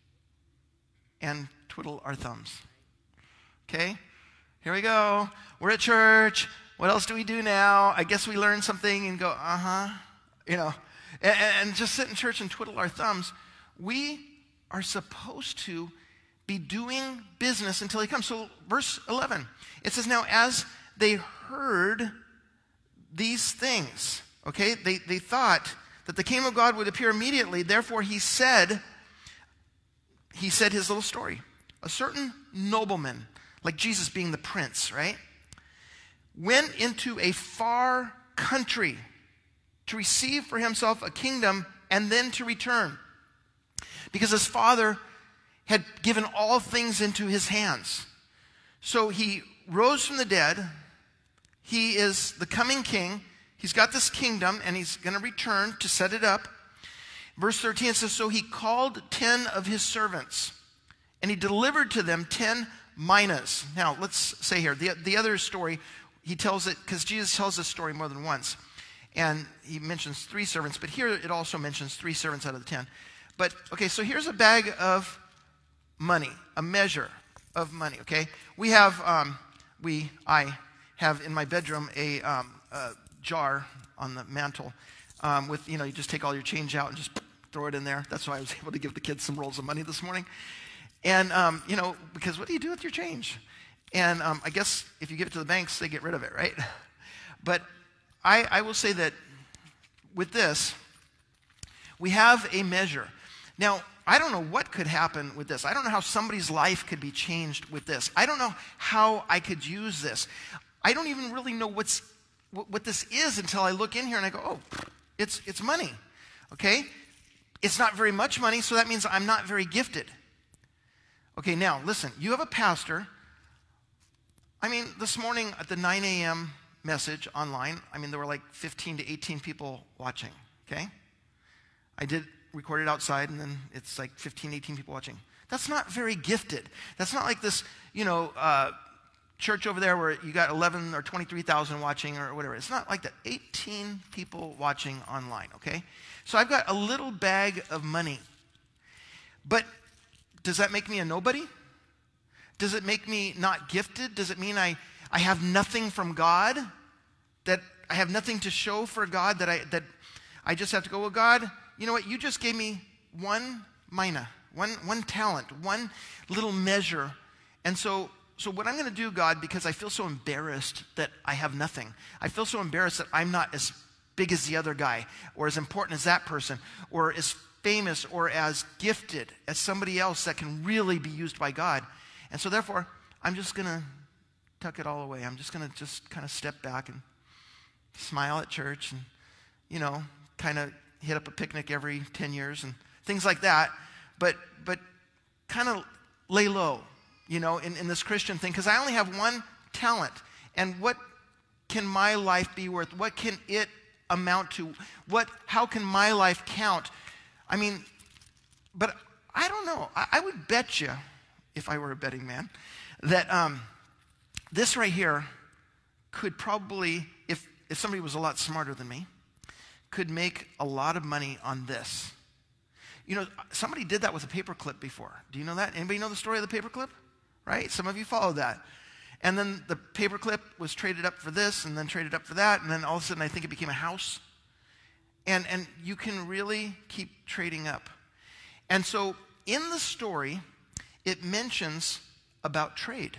and twiddle our thumbs. Okay? Here we go. We're at church. What else do we do now? I guess we learn something and go, uh-huh. You know, and, and just sit in church and twiddle our thumbs. We are supposed to be doing business until he comes. So verse eleven, it says, now as they heard these things, okay, they, they thought that the kingdom of God would appear immediately. Therefore he said, he said his little story. A certain nobleman, like Jesus being the prince, right, went into a far country to receive for himself a kingdom and then to return, because his father had given all things into his hands. So he rose from the dead. He is the coming king. He's got this kingdom and he's going to return to set it up. Verse thirteen says, so he called ten of his servants and he delivered to them ten minas. Now let's say here, the, the other story, he tells it, because Jesus tells this story more than once. And he mentions three servants, but here it also mentions three servants out of the ten. But, okay, so here's a bag of money, a measure of money, okay? We have, um, we, I have in my bedroom a, um, a jar on the mantle um, with, you know, you just take all your change out and just throw it in there. That's why I was able to give the kids some rolls of money this morning. And, um, you know, because what do you do with your change? And um, I guess if you give it to the banks, they get rid of it, right? But I, I will say that with this, we have a measure. Now, I don't know what could happen with this. I don't know how somebody's life could be changed with this. I don't know how I could use this. I don't even really know what's, what, what this is until I look in here and I go, oh, it's, it's money, okay? It's not very much money, so that means I'm not very gifted. Okay, now, listen, you have a pastor. I mean, this morning at the nine a.m. message online, I mean, there were like fifteen to eighteen people watching, okay? I did record it outside, and then it's like fifteen, eighteen people watching. That's not very gifted. That's not like this, you know, uh, church over there where you got eleven or twenty-three thousand watching or whatever. It's not like that. eighteen people watching online, okay? So I've got a little bag of money. But does that make me a nobody? Does it make me not gifted? Does it mean I, I have nothing from God? That I have nothing to show for God? That I, that I just have to go, well, God, you know what? You just gave me one mina, one, one talent, one little measure. And so, so what I'm going to do, God, because I feel so embarrassed that I have nothing. I feel so embarrassed that I'm not as big as the other guy, or as important as that person, or as famous or as gifted as somebody else that can really be used by God. And so therefore, I'm just going to tuck it all away. I'm just going to just kind of step back and smile at church and, you know, kind of hit up a picnic every ten years and things like that. But but kind of lay low, you know, in, in this Christian thing, because I only have one talent. And what can my life be worth? What can it amount to? What? How can my life count? I mean, but I don't know. I, I would bet you, if I were a betting man, that um, this right here could probably, if, if somebody was a lot smarter than me, could make a lot of money on this. You know, somebody did that with a paperclip before. Do you know that? Anybody know the story of the paperclip? Right? Some of you followed that. And then the paperclip was traded up for this, and then traded up for that, and then all of a sudden I think it became a house. And, and you can really keep trading up. And so in the story, it mentions about trade.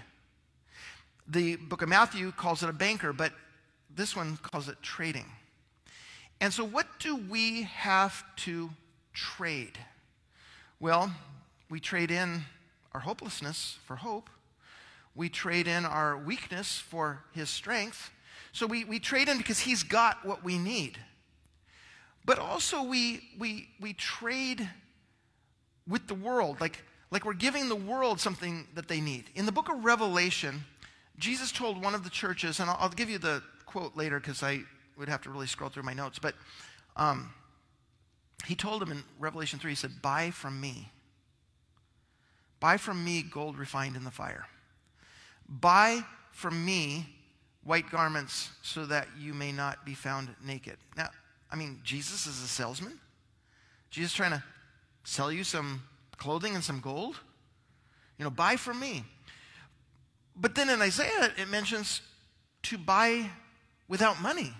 The book of Matthew calls it a banker, but this one calls it trading. And so what do we have to trade? Well, we trade in our hopelessness for hope. We trade in our weakness for his strength. So we, we trade in because he's got what we need. But also we, we, we trade with the world, like, like we're giving the world something that they need. In the book of Revelation, Jesus told one of the churches, and I'll, I'll give you the quote later because I would have to really scroll through my notes, but um, he told them in Revelation three, he said, buy from me. Buy from me gold refined in the fire. Buy from me white garments so that you may not be found naked. Now, I mean, Jesus is a salesman? Jesus trying to sell you some clothing and some gold? You know, buy from me. But then in Isaiah, it mentions to buy without money.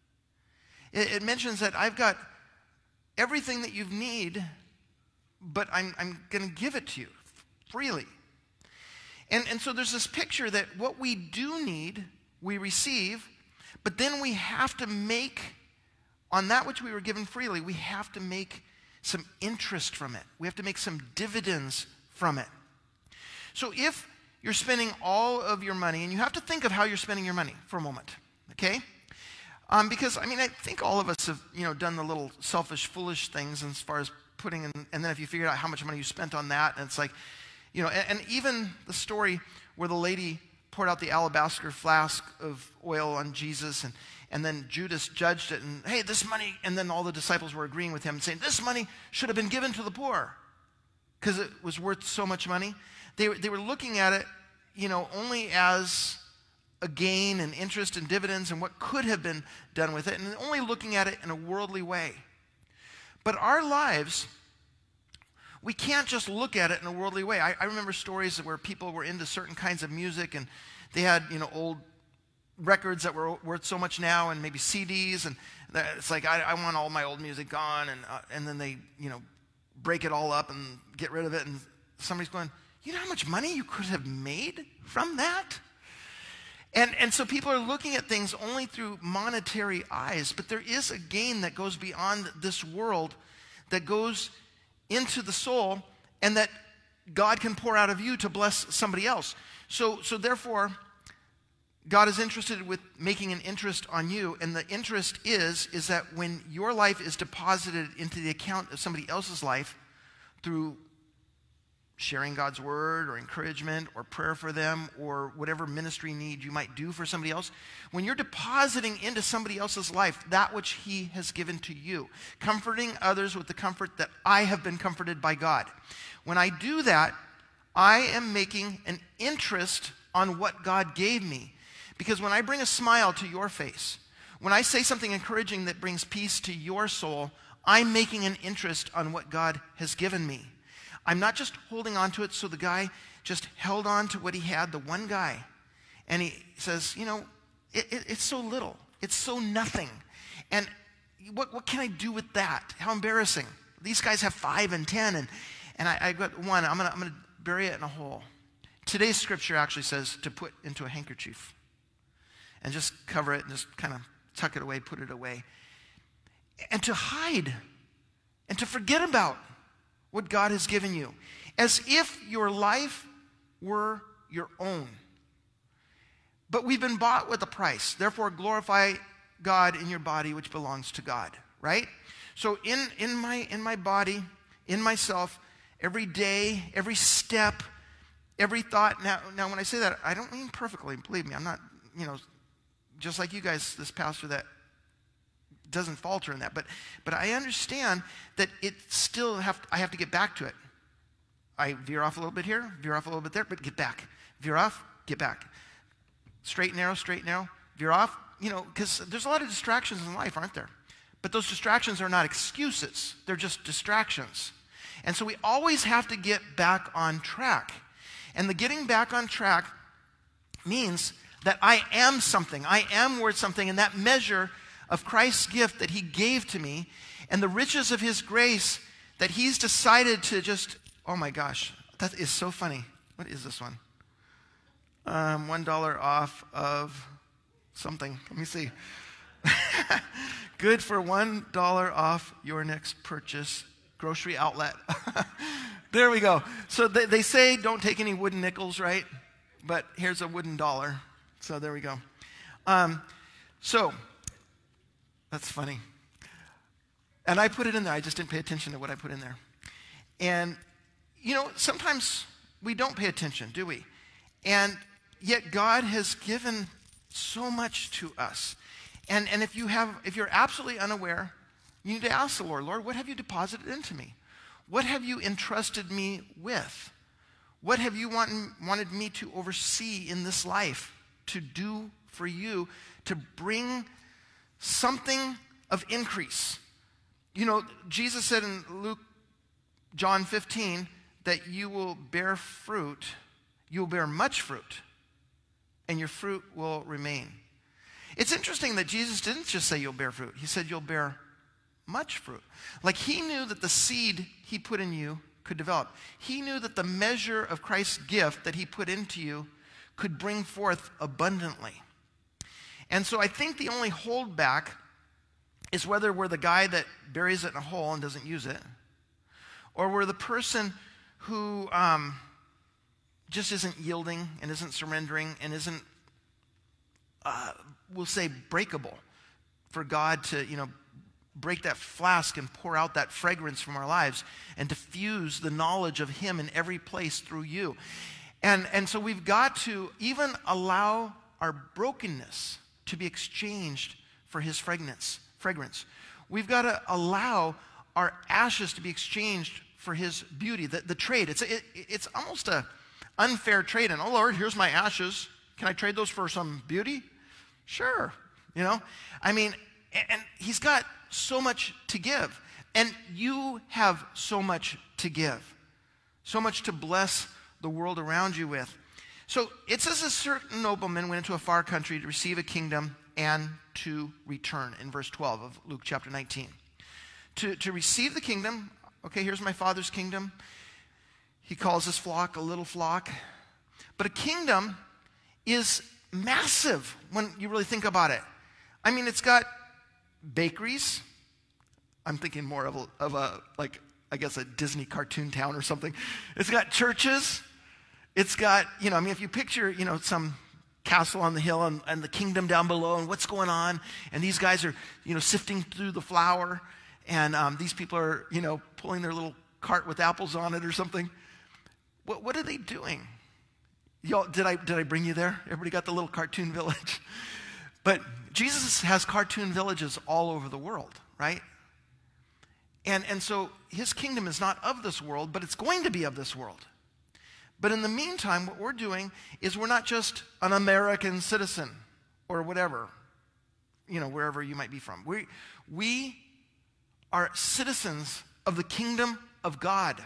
It, it mentions that I've got everything that you need, but I'm, I'm going to give it to you freely. And, and so there's this picture that what we do need, we receive, but then we have to make, on that which we were given freely, we have to make some interest from it. We have to make some dividends from it. So if you're spending all of your money, and you have to think of how you're spending your money for a moment, okay? Um, because, I mean, I think all of us have, you know, done the little selfish, foolish things as far as putting in, and then if you figure out how much money you spent on that, and it's like, you know, and, and even the story where the lady poured out the alabaster flask of oil on Jesus, and, and then Judas judged it, and hey, this money, and then all the disciples were agreeing with him and saying, this money should have been given to the poor because it was worth so much money. They, they were looking at it, you know, only as a gain and interest and dividends and what could have been done with it, and only looking at it in a worldly way. But our lives, we can't just look at it in a worldly way. I, I remember stories where people were into certain kinds of music, and they had, you know, old records that were worth so much now, and maybe C Ds, and it's like, I, I want all my old music gone, and uh, and then they, you know, break it all up and get rid of it, and somebody's going, you know how much money you could have made from that? And, and so people are looking at things only through monetary eyes, but there is a gain that goes beyond this world, that goes into the soul, and that God can pour out of you to bless somebody else. So, so therefore, God is interested with making an interest on you, and the interest is, is that when your life is deposited into the account of somebody else's life through sharing God's word or encouragement or prayer for them or whatever ministry need you might do for somebody else, when you're depositing into somebody else's life that which he has given to you, comforting others with the comfort that I have been comforted by God. When I do that, I am making an interest on what God gave me. Because when I bring a smile to your face, when I say something encouraging that brings peace to your soul, I'm making an interest on what God has given me. I'm not just holding on to it. So the guy just held on to what he had, the one guy. And he says, you know, it, it, it's so little. It's so nothing. And what, what can I do with that? How embarrassing. These guys have five and ten. And, and I, I got one. I'm going to I'm gonna bury it in a hole. Today's scripture actually says to put into a handkerchief. And just cover it and just kind of tuck it away, put it away. And to hide. And to forget about what God has given you, as if your life were your own. But we've been bought with a price. Therefore, glorify God in your body, which belongs to God, right? So in, in, my, in my body, in myself, every day, every step, every thought. Now, now, when I say that, I don't mean perfectly. Believe me, I'm not, you know, just like you guys, this pastor that doesn't falter in that, but but I understand that it still have I have to get back to it. I veer off a little bit here, veer off a little bit there, but get back. Veer off, get back. Straight and narrow, straight and narrow, veer off. You know, because there's a lot of distractions in life, aren't there? But those distractions are not excuses. They're just distractions. And so we always have to get back on track. And the getting back on track means that I am something. I am worth something, and that measure of Christ's gift that he gave to me, and the riches of his grace that he's decided to just, oh my gosh, that is so funny. What is this one? Um, one dollar off of something. Let me see. Good for one dollar off your next purchase. Grocery outlet. There we go. So they, they say don't take any wooden nickels, right? But here's a wooden dollar. So there we go. Um, so, that's funny. And I put it in there. I just didn't pay attention to what I put in there. And, you know, sometimes we don't pay attention, do we? And yet God has given so much to us. And, and if you have, if you're absolutely unaware, you need to ask the Lord, Lord, what have you deposited into me? What have you entrusted me with? What have you want, wanted me to oversee in this life, to do for you, to bring something of increase? You know, Jesus said in Luke, John fifteen, that you will bear fruit, you will bear much fruit, and your fruit will remain. It's interesting that Jesus didn't just say you'll bear fruit. He said you'll bear much fruit. Like he knew that the seed he put in you could develop. He knew that the measure of Christ's gift that he put into you could bring forth abundantly. And so I think the only holdback is whether we're the guy that buries it in a hole and doesn't use it, or we're the person who um, just isn't yielding and isn't surrendering and isn't, uh, we'll say, breakable for God to, you know, break that flask and pour out that fragrance from our lives and diffuse the knowledge of him in every place through you. And, and so we've got to even allow our brokenness to be exchanged for his fragrance. fragrance. We've got to allow our ashes to be exchanged for his beauty. The, the trade, it's, it, it's almost an unfair trade. And, oh, Lord, here's my ashes. Can I trade those for some beauty? Sure. You know, I mean, and, and he's got so much to give. And you have so much to give. So much to bless the world around you with. So it says a certain nobleman went into a far country to receive a kingdom and to return, in verse twelve of Luke chapter nineteen. To, to receive the kingdom, okay, here's my Father's kingdom. He calls his flock a little flock. But a kingdom is massive when you really think about it. I mean, it's got bakeries. I'm thinking more of a, of a, like, I guess a Disney cartoon town or something. It's got churches. It's got, you know, I mean, if you picture, you know, some castle on the hill and, and the kingdom down below and what's going on, and these guys are, you know, sifting through the flour, and um, these people are, you know, pulling their little cart with apples on it or something. What, what are they doing? Y'all, did I, did I bring you there? Everybody got the little cartoon village? But Jesus has cartoon villages all over the world, right? And, and so his kingdom is not of this world, but it's going to be of this world. But in the meantime, what we're doing is we're not just an American citizen or whatever, you know, wherever you might be from. We, we are citizens of the kingdom of God.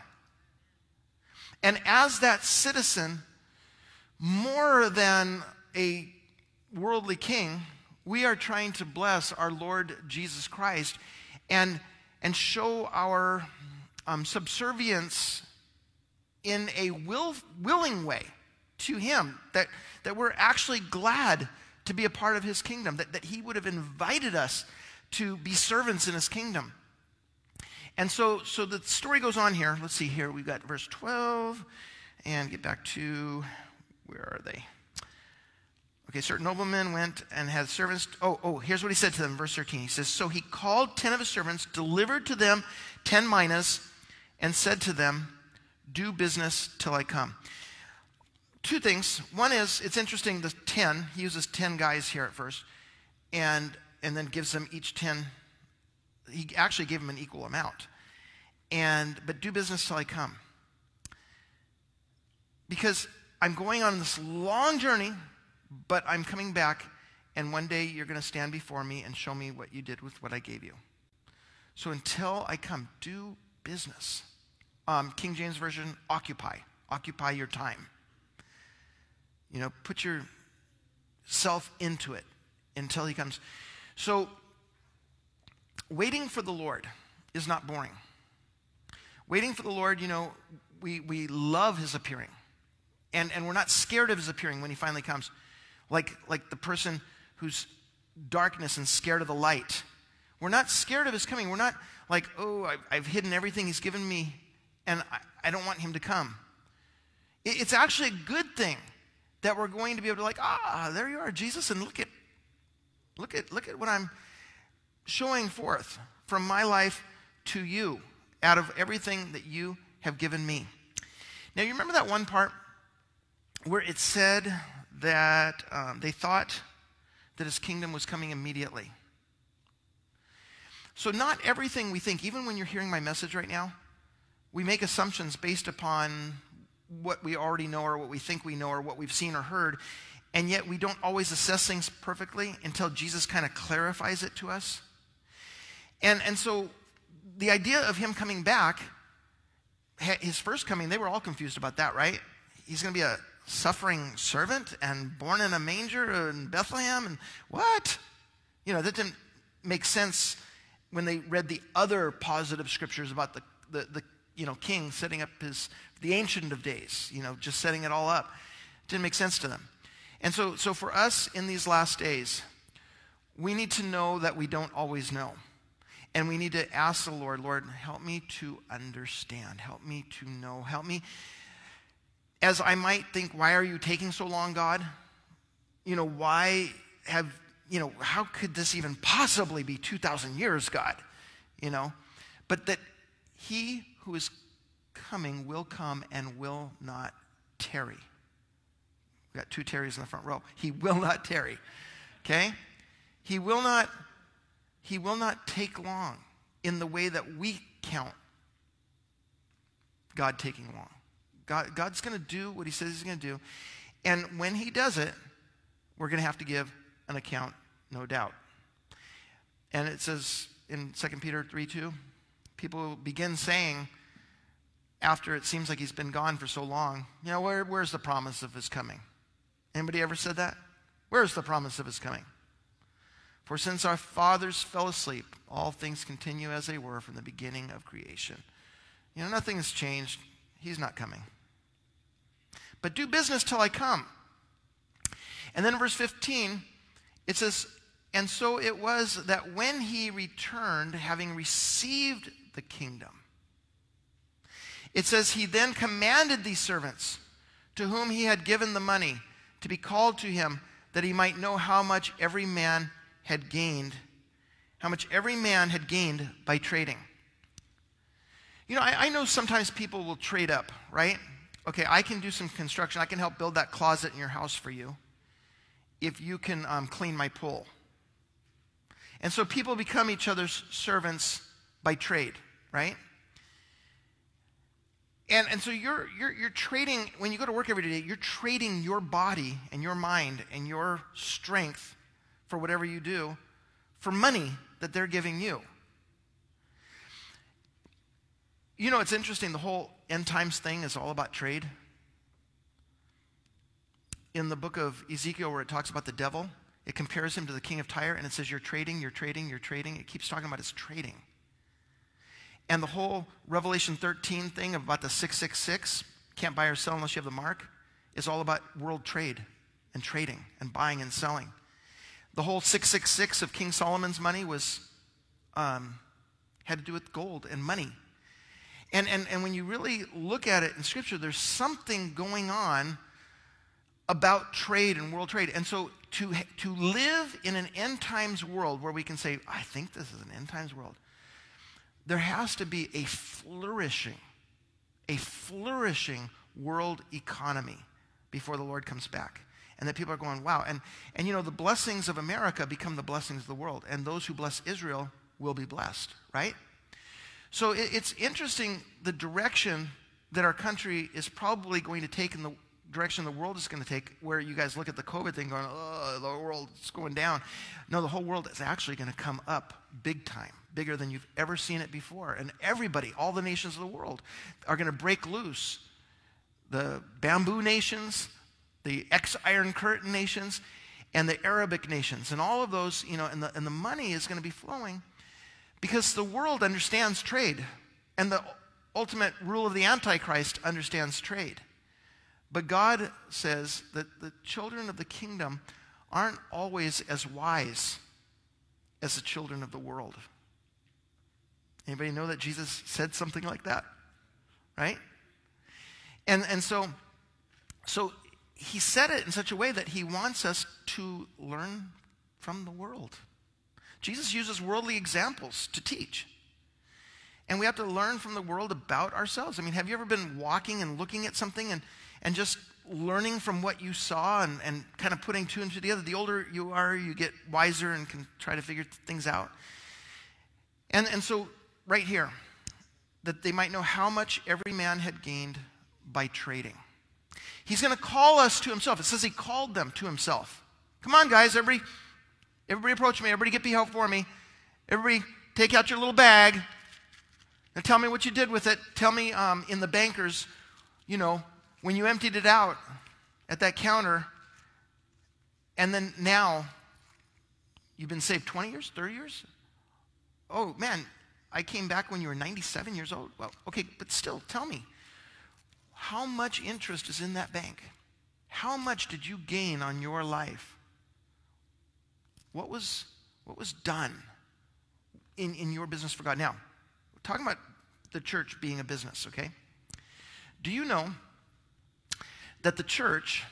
And as that citizen, more than a worldly king, we are trying to bless our Lord Jesus Christ and, and show our um, subservience in a will, willing way to him, that, that we're actually glad to be a part of his kingdom, that, that he would have invited us to be servants in his kingdom. And so, so the story goes on here. Let's see here. We've got verse twelve, and get back to, where are they? Okay, certain nobleman went and had servants. Oh, oh, here's what he said to them, verse thirteen. He says, so he called ten of his servants, delivered to them ten minas, and said to them, do business till I come. Two things. One is, it's interesting, the ten, he uses ten guys here at first, and, and then gives them each ten. He actually gave them an equal amount. And, but do business till I come. Because I'm going on this long journey, but I'm coming back, and one day you're going to stand before me and show me what you did with what I gave you. So until I come, do business. Um, King James Version, occupy. Occupy your time. You know, put yourself into it until he comes. So, waiting for the Lord is not boring. Waiting for the Lord, you know, we, we love his appearing. And, and we're not scared of his appearing when he finally comes. Like, like the person who's darkness and scared of the light. We're not scared of his coming. We're not like, oh, I've, I've hidden everything he's given me, and I, I don't want him to come. It, it's actually a good thing that we're going to be able to like, ah, there you are, Jesus, and look at, look at, look at what I'm showing forth from my life to you out of everything that you have given me. Now, you remember that one part where it said that um, they thought that his kingdom was coming immediately. So not everything we think, even when you're hearing my message right now, we make assumptions based upon what we already know or what we think we know or what we've seen or heard, and yet we don't always assess things perfectly until Jesus kind of clarifies it to us. And, and so the idea of him coming back, his first coming, they were all confused about that, right? He's going to be a suffering servant and born in a manger in Bethlehem, and what? You know, that didn't make sense when they read the other positive scriptures about the, the, the you know, king setting up his, the Ancient of Days, you know, just setting it all up. It didn't make sense to them. And so, so for us in these last days, we need to know that we don't always know. And we need to ask the Lord, Lord, help me to understand. Help me to know. Help me. As I might think, why are you taking so long, God? You know, why have, you know, how could this even possibly be two thousand years, God? You know, but that he who is coming will come and will not tarry. We got two Terrys in the front row. He will not tarry. Okay? He will not, he will not take long in the way that we count God taking long. God, God's going to do what he says he's going to do. And when he does it, we're going to have to give an account, no doubt. And it says in Second Peter three two, people begin saying, after it seems like he's been gone for so long, you know, where, where's the promise of his coming? Anybody ever said that? Where's the promise of his coming? For since our fathers fell asleep, all things continue as they were from the beginning of creation. You know, nothing has changed. He's not coming. But do business till I come. And then in verse fifteen, it says, and so it was that when he returned, having received the kingdom, it says he then commanded these servants to whom he had given the money to be called to him, that he might know how much every man had gained, how much every man had gained by trading. You know, I, I know sometimes people will trade up, right? Okay, I can do some construction. I can help build that closet in your house for you if you can um, clean my pool. And so people become each other's servants by trade, right? And, and so you're, you're, you're trading, when you go to work every day, you're trading your body and your mind and your strength for whatever you do for money that they're giving you. You know, it's interesting, the whole end times thing is all about trade. In the book of Ezekiel, where it talks about the devil, it compares him to the king of Tyre, and it says, you're trading, you're trading, you're trading. It keeps talking about his trading. And the whole Revelation thirteen thing about the six six six, can't buy or sell unless you have the mark, is all about world trade and trading and buying and selling. The whole six six six of King Solomon's money was um, had to do with gold and money. And, and, and when you really look at it in Scripture, there's something going on about trade and world trade. And so to, to live in an end times world where we can say, I think this is an end times world, there has to be a flourishing, a flourishing world economy before the Lord comes back. And that people are going, wow. And, and you know, the blessings of America become the blessings of the world. And those who bless Israel will be blessed, right? So it, it's interesting the direction that our country is probably going to take in the direction the world is going to take, where you guys look at the COVID thing going, oh, the world is going down. No, the whole world is actually going to come up big time, bigger than you've ever seen it before. And everybody, all the nations of the world, are going to break loose. The bamboo nations, the ex-Iron Curtain nations, and the Arabic nations. And all of those, you know, and the, and the money is going to be flowing because the world understands trade. And the ultimate rule of the Antichrist understands trade. But God says that the children of the kingdom aren't always as wise as the children of the world. Anybody know that Jesus said something like that? Right? And, and so, so he said it in such a way that he wants us to learn from the world. Jesus uses worldly examples to teach. And we have to learn from the world about ourselves. I mean, have you ever been walking and looking at something and, and just learning from what you saw and, and kind of putting two and two together? The older you are, you get wiser and can try to figure things out. And, and so right here, that they might know how much every man had gained by trading. He's going to call us to himself. It says he called them to himself. Come on, guys, everybody, everybody approach me. Everybody get before me. Everybody take out your little bag and tell me what you did with it. Tell me um, in the bankers, you know, when you emptied it out at that counter, and then now you've been saved twenty years, thirty years? Oh, man, I came back when you were ninety-seven years old. Well, okay, but still, tell me, how much interest is in that bank? How much did you gain on your life? What was, what was done in, in your business for God? Now, we're talking about the church being a business, okay? Do you know that the church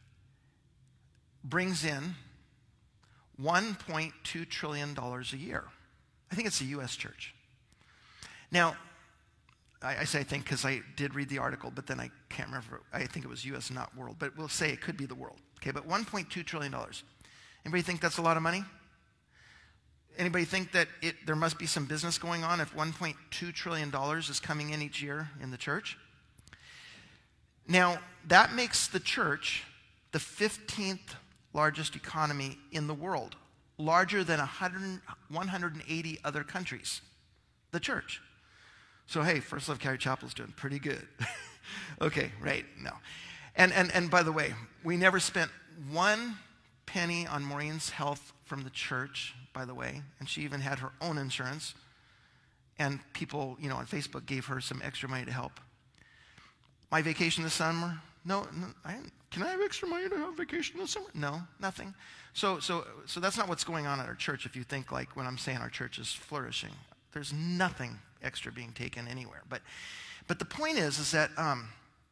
brings in one point two trillion dollars a year? I think it's the U S church. Now, I, I say I think because I did read the article, but then I can't remember. I think it was U S, not world. But we'll say it could be the world. Okay, but one point two trillion dollars. Anybody think that's a lot of money? Anybody think that it, there must be some business going on if one point two trillion dollars is coming in each year in the church? Now, that makes the church the fifteenth largest economy in the world, larger than one hundred, one hundred eighty other countries, the church. So, hey, First Love Calvary Chapel is doing pretty good. Okay, right, no. And, and, and by the way, we never spent one penny on Maureen's health from the church, by the way, and she even had her own insurance. And people, you know, on Facebook gave her some extra money to help. My vacation this summer? No, no I, can I have extra money to have vacation this summer? No, nothing. So, so, so that's not what's going on at our church. If you think like when I'm saying our church is flourishing, there's nothing extra being taken anywhere. But, but the point is, is that um,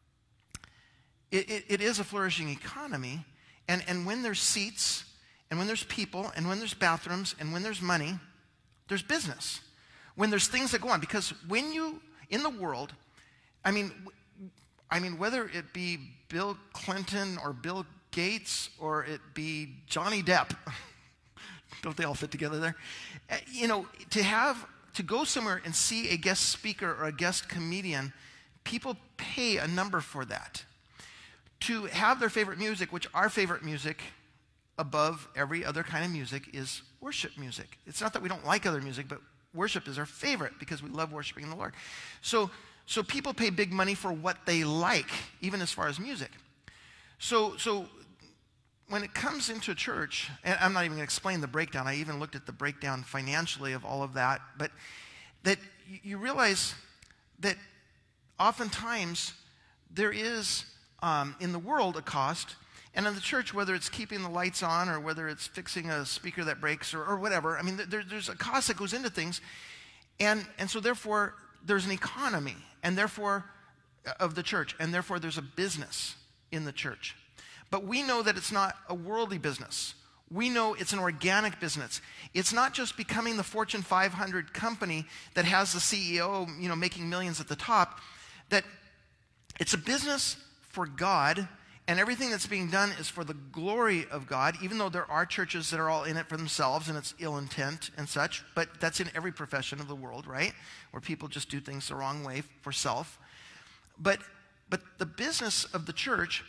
it, it, it is a flourishing economy, and, and when there's seats, and when there's people, and when there's bathrooms, and when there's money, there's business. When there's things that go on, because when you, in the world, I mean, I mean, whether it be Bill Clinton or Bill Gates or it be Johnny Depp, don't they all fit together there? You know, to have, to go somewhere and see a guest speaker or a guest comedian, people pay a number for that. To have their favorite music, which our favorite music above every other kind of music is worship music. It's not that we don't like other music, but worship is our favorite because we love worshiping the Lord. So, so people pay big money for what they like, even as far as music. So, so when it comes into church, and I'm not even going to explain the breakdown. I even looked at the breakdown financially of all of that. But that you realize that oftentimes there is um, in the world a cost. And in the church, whether it's keeping the lights on or whether it's fixing a speaker that breaks or, or whatever, I mean, there, there's a cost that goes into things. And, and so therefore, there's an economy, and therefore, of the church, and therefore there's a business in the church. But we know that it's not a worldly business. We know it's an organic business. It's not just becoming the Fortune five hundred company that has the C E O, you know, making millions at the top. That it's a business for God. And everything that's being done is for the glory of God, even though there are churches that are all in it for themselves and it's ill intent and such. But that's in every profession of the world, right? Where people just do things the wrong way for self. But, but the business of the church,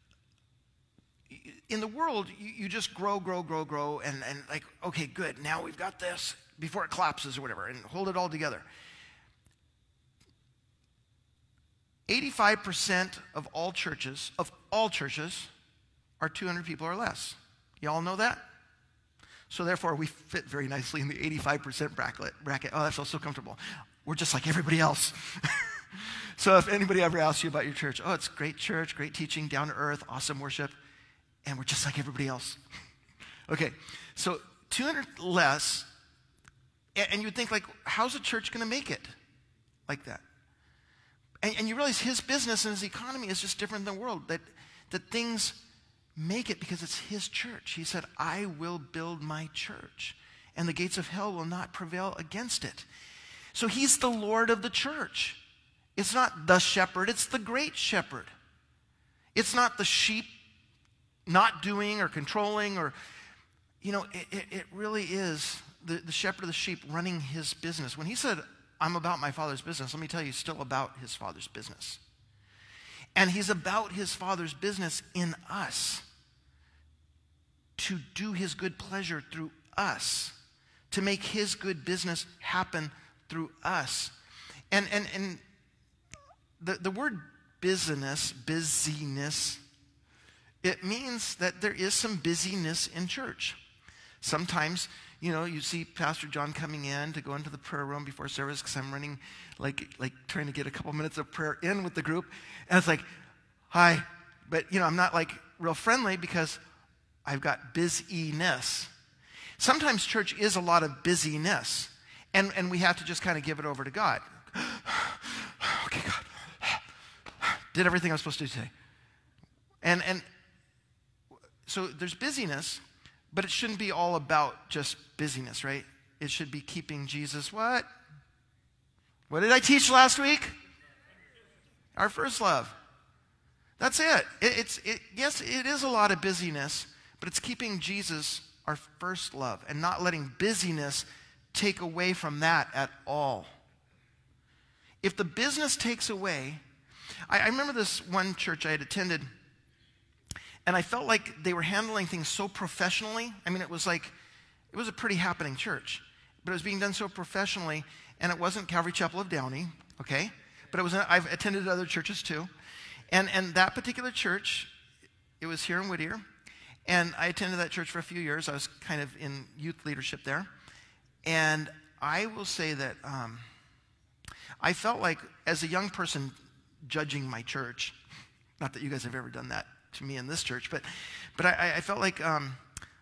in the world, you, you just grow, grow, grow, grow, and, and like, okay, good, now we've got this before it collapses or whatever, and hold it all together. eighty-five percent of all churches, of all churches, are two hundred people or less. You all know that? So therefore, we fit very nicely in the eighty-five percent bracket. bracket. Oh, that feels so comfortable. We're just like everybody else. So if anybody ever asks you about your church, oh, it's great church, great teaching, down to earth, awesome worship, and we're just like everybody else. Okay, so two hundred less, and you'd think like, how's a church going to make it like that? And, and you realize his business and his economy is just different than the world. That, that things make it because it's his church. He said, I will build my church, and the gates of hell will not prevail against it. So he's the Lord of the church. It's not the shepherd, it's the great shepherd. It's not the sheep not doing or controlling or, you know, it, it, it really is the, the shepherd of the sheep running his business. When he said, I'm about my Father's business, let me tell you, he's still about his Father's business. And he's about his Father's business in us, to do his good pleasure through us, to make his good business happen through us. And, and, and the, the word business, busyness, it means that there is some busyness in church. Sometimes, you know, you see Pastor John coming in to go into the prayer room before service because I'm running, like, like trying to get a couple minutes of prayer in with the group. And it's like, hi. But, you know, I'm not, like, real friendly because I've got busyness. Sometimes church is a lot of busyness. And, and we have to just kind of give it over to God. Okay, God. Did everything I was supposed to do today. And, and so there's busyness. But it shouldn't be all about just busyness, right? It should be keeping Jesus what? What did I teach last week? Our first love. That's it. it it's it, yes, it is a lot of busyness, but it's keeping Jesus our first love and not letting busyness take away from that at all. If the business takes away, I, I remember this one church I had attended, And I felt like they were handling things so professionally. I mean, it was like, it was a pretty happening church, but it was being done so professionally, and it wasn't Calvary Chapel of Downey, okay? But it was, I've attended other churches too. And, and that particular church, it was here in Whittier, and I attended that church for a few years. I was kind of in youth leadership there. And I will say that um, I felt like, as a young person judging my church, not that you guys have ever done that to me in this church, but but I, I felt like um,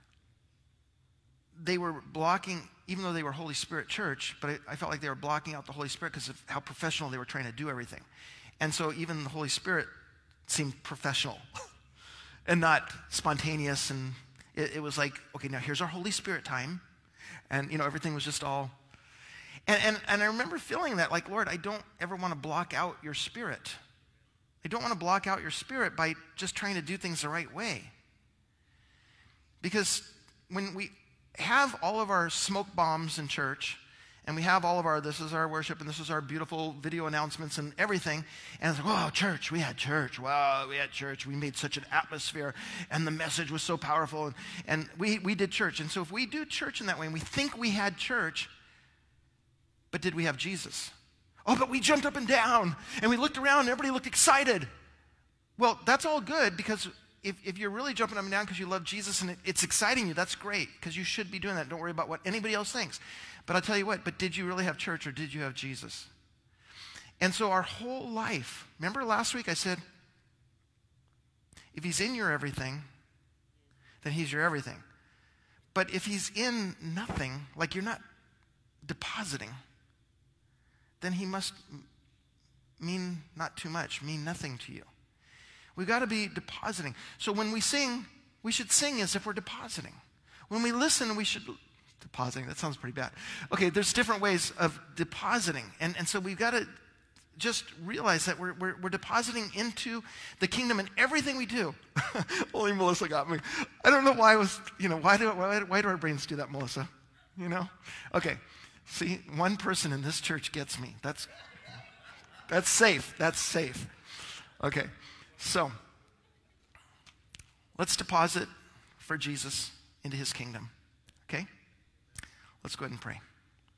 they were blocking, even though they were Holy Spirit church, but I, I felt like they were blocking out the Holy Spirit because of how professional they were trying to do everything. And so even the Holy Spirit seemed professional and not spontaneous. And it, it was like, okay, now here's our Holy Spirit time. And, you know, everything was just all... And, and, and I remember feeling that, like, Lord, I don't ever want to block out your Spirit. I don't want to block out your Spirit by just trying to do things the right way. Because when we have all of our smoke bombs in church, and we have all of our, this is our worship, and this is our beautiful video announcements and everything, and it's like, wow, church, we had church, wow, we had church, we made such an atmosphere, and the message was so powerful, and, and we, we did church. And so if we do church in that way, and we think we had church, but did we have Jesus? Oh, but we jumped up and down, and we looked around, and everybody looked excited. Well, that's all good, because if, if you're really jumping up and down because you love Jesus and it, it's exciting you, that's great, because you should be doing that. Don't worry about what anybody else thinks. But I'll tell you what, but did you really have church, or did you have Jesus? And so our whole life, remember last week I said, if he's in your everything, then he's your everything. But if he's in nothing, like you're not depositing, then he must mean not too much, mean nothing to you. We've got to be depositing. So when we sing, we should sing as if we're depositing. When we listen, we should... Depositing, that sounds pretty bad. Okay, there's different ways of depositing. And, and so we've got to just realize that we're, we're, we're depositing into the kingdom in everything we do. Only Melissa got me. I don't know why I was, you know, why do, why, why do our brains do that, Melissa? You know? Okay, see, one person in this church gets me. That's, that's safe. That's safe. Okay, so let's deposit for Jesus into his kingdom. Okay? Let's go ahead and pray.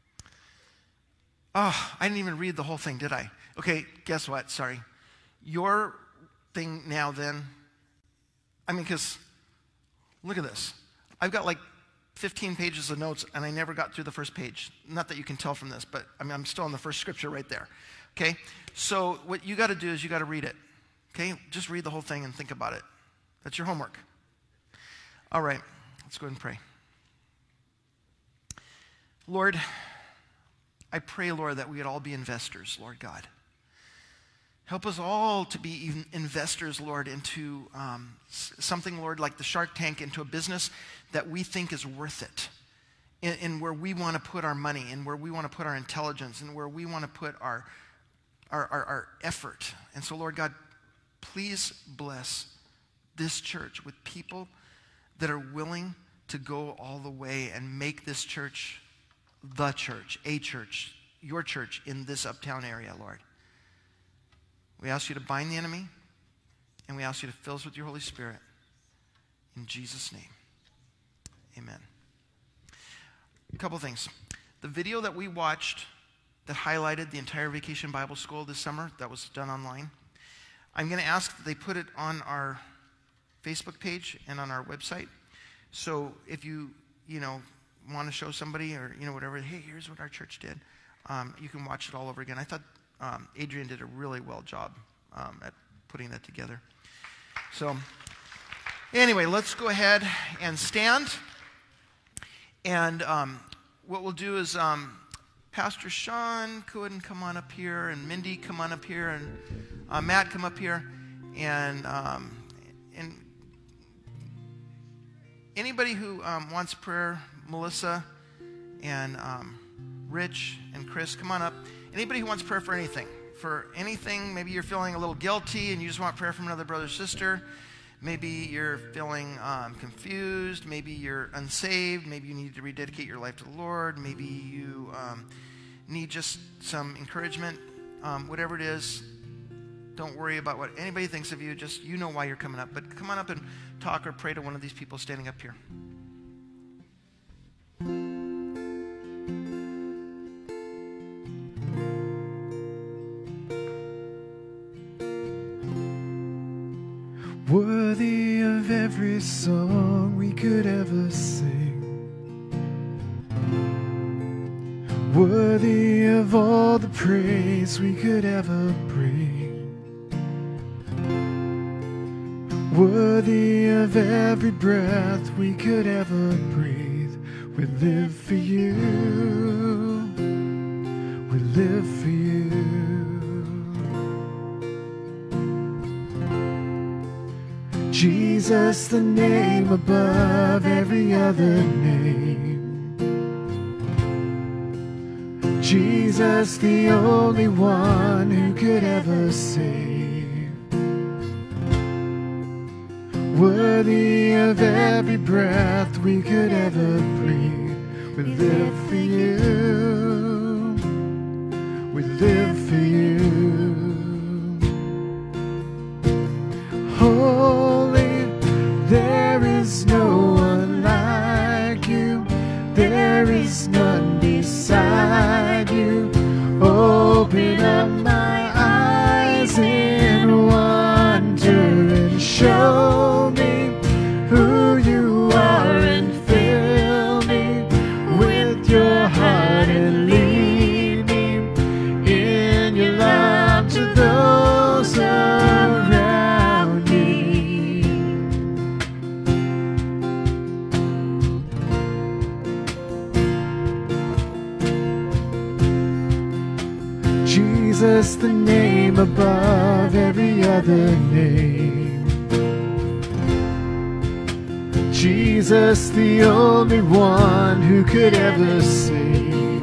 Oh, I didn't even read the whole thing, did I? Okay, guess what? Sorry. Your thing now then, I mean, because look at this. I've got like fifteen pages of notes, and I never got through the first page. Not that you can tell from this, but I mean, I'm still on the first scripture right there. Okay? So what you got to do is you got to read it. Okay? Just read the whole thing and think about it. That's your homework. All right. Let's go ahead and pray. Lord, I pray, Lord, that we would all be investors, Lord God. Help us all to be investors, Lord, into um, something, Lord, like the Shark Tank, into a business that we think is worth it, in, in where we want to put our money, and where we want to put our intelligence, and where we want to put our, our, our, our effort. And so, Lord God, please bless this church with people that are willing to go all the way and make this church the church, a church, your church in this uptown area, Lord. We ask you to bind the enemy, and we ask you to fill us with your Holy Spirit. In Jesus' name, amen. A couple things. The video that we watched that highlighted the entire Vacation Bible School this summer, that was done online, I'm going to ask that they put it on our Facebook page and on our website. So if you, you know, want to show somebody, or, you know, whatever, hey, here's what our church did, um, you can watch it all over again. I thought um, Adrian did a really well job um, at putting that together. So anyway, let's go ahead and stand. And um, what we'll do is um, Pastor Sean, go ahead and come on up here, and Mindy, come on up here, and uh, Matt, come up here, and um, and anybody who um, wants prayer, Melissa and um, Rich and Chris, come on up. Anybody who wants prayer for anything, for anything, maybe you're feeling a little guilty and you just want prayer from another brother or sister. Maybe you're feeling um, confused. Maybe you're unsaved. Maybe you need to rededicate your life to the Lord. Maybe you um, need just some encouragement. Um, whatever it is, Don't worry about what anybody thinks of you. Just you know why you're coming up. But come on up and talk or pray to one of these people standing up here. Worthy of every song we could ever sing, worthy of all the praise we could ever bring, worthy of every breath we could ever breathe. We live for you, we live for you. Jesus, the name above every other name. Jesus, the only one who could ever save. Worthy of every breath we could ever breathe. We live for you. We live for you. Holy, there is no one like you. There is none beside you. Open up my eyes in wonder and show me who you are, and fill me with your heart and lead me in your love to those around me. Jesus, the name above every other name. Jesus, the only one who could ever save.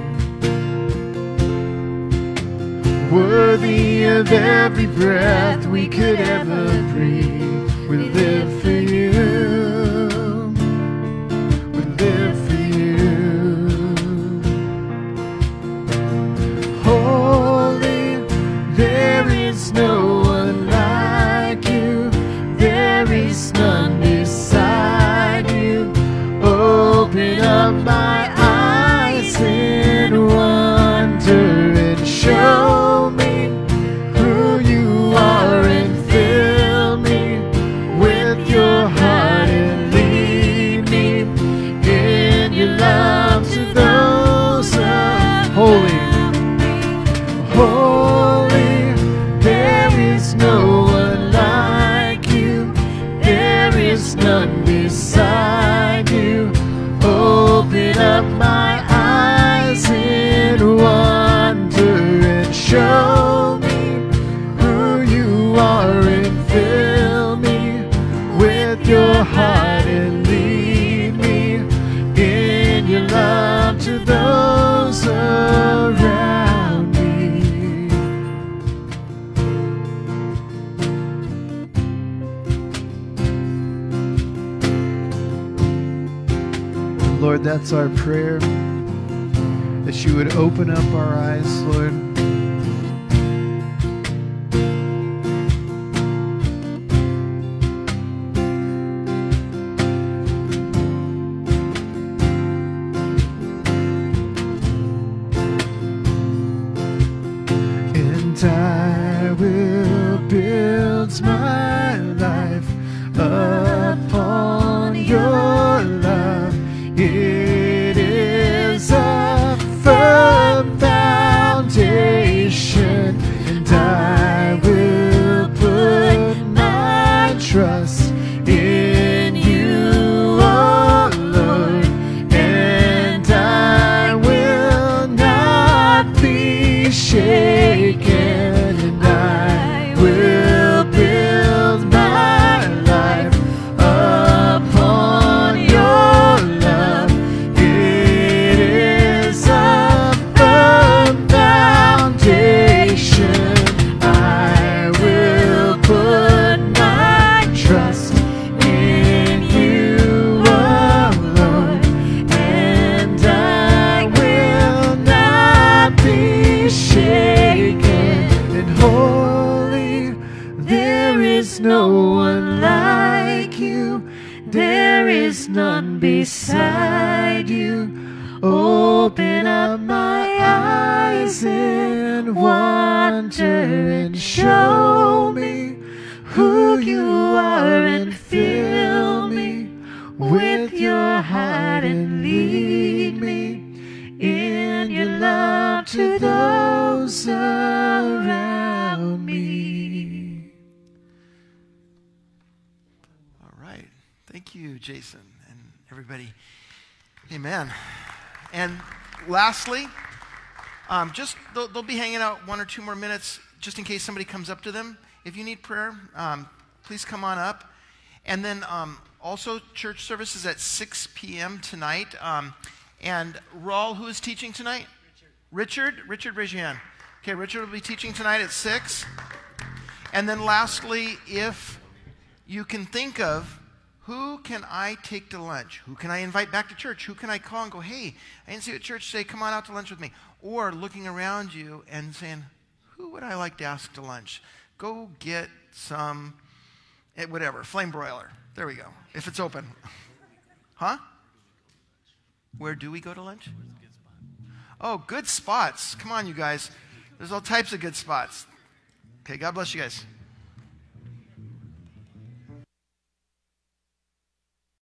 Worthy of every breath we could ever breathe. We live for you. We live for you. Holy, there is no one like you. There is none beside you. Open up my eyes in wonder and show me who you are, and fill me with your heart and lead me in your love to those who are holy. Holy, there is no one like you. There is none beside you. Open up my eyes in wonder and show me who you are, and fill me with your heart and lead me in your love to those around me. Lord, that's our prayer, that you would open up our eyes, Lord. And I will build my life upon your love. It is a firm foundation, and I will put my trust in you, oh Lord, and I will not be shaken, and I will build out to those around me. All right. Thank you, Jason, and everybody. Amen. And lastly, um, just they'll, they'll be hanging out one or two more minutes just in case somebody comes up to them. If you need prayer, um, please come on up. And then um, also church service is at six p.m. tonight. Um, and Raul, who is teaching tonight? Richard. Richard, Richard, raise your hand. Okay, Richard will be teaching tonight at six. And then lastly, if you can think of who can I take to lunch? Who can I invite back to church? Who can I call and go, hey, I didn't see you at church today. Come on out to lunch with me. Or looking around you and saying, who would I like to ask to lunch? Go get some, whatever, flame broiler. There we go, if it's open. Huh? Where do we go to lunch? Oh, good spots. Come on, you guys. There's all types of good spots. Okay, God bless you guys.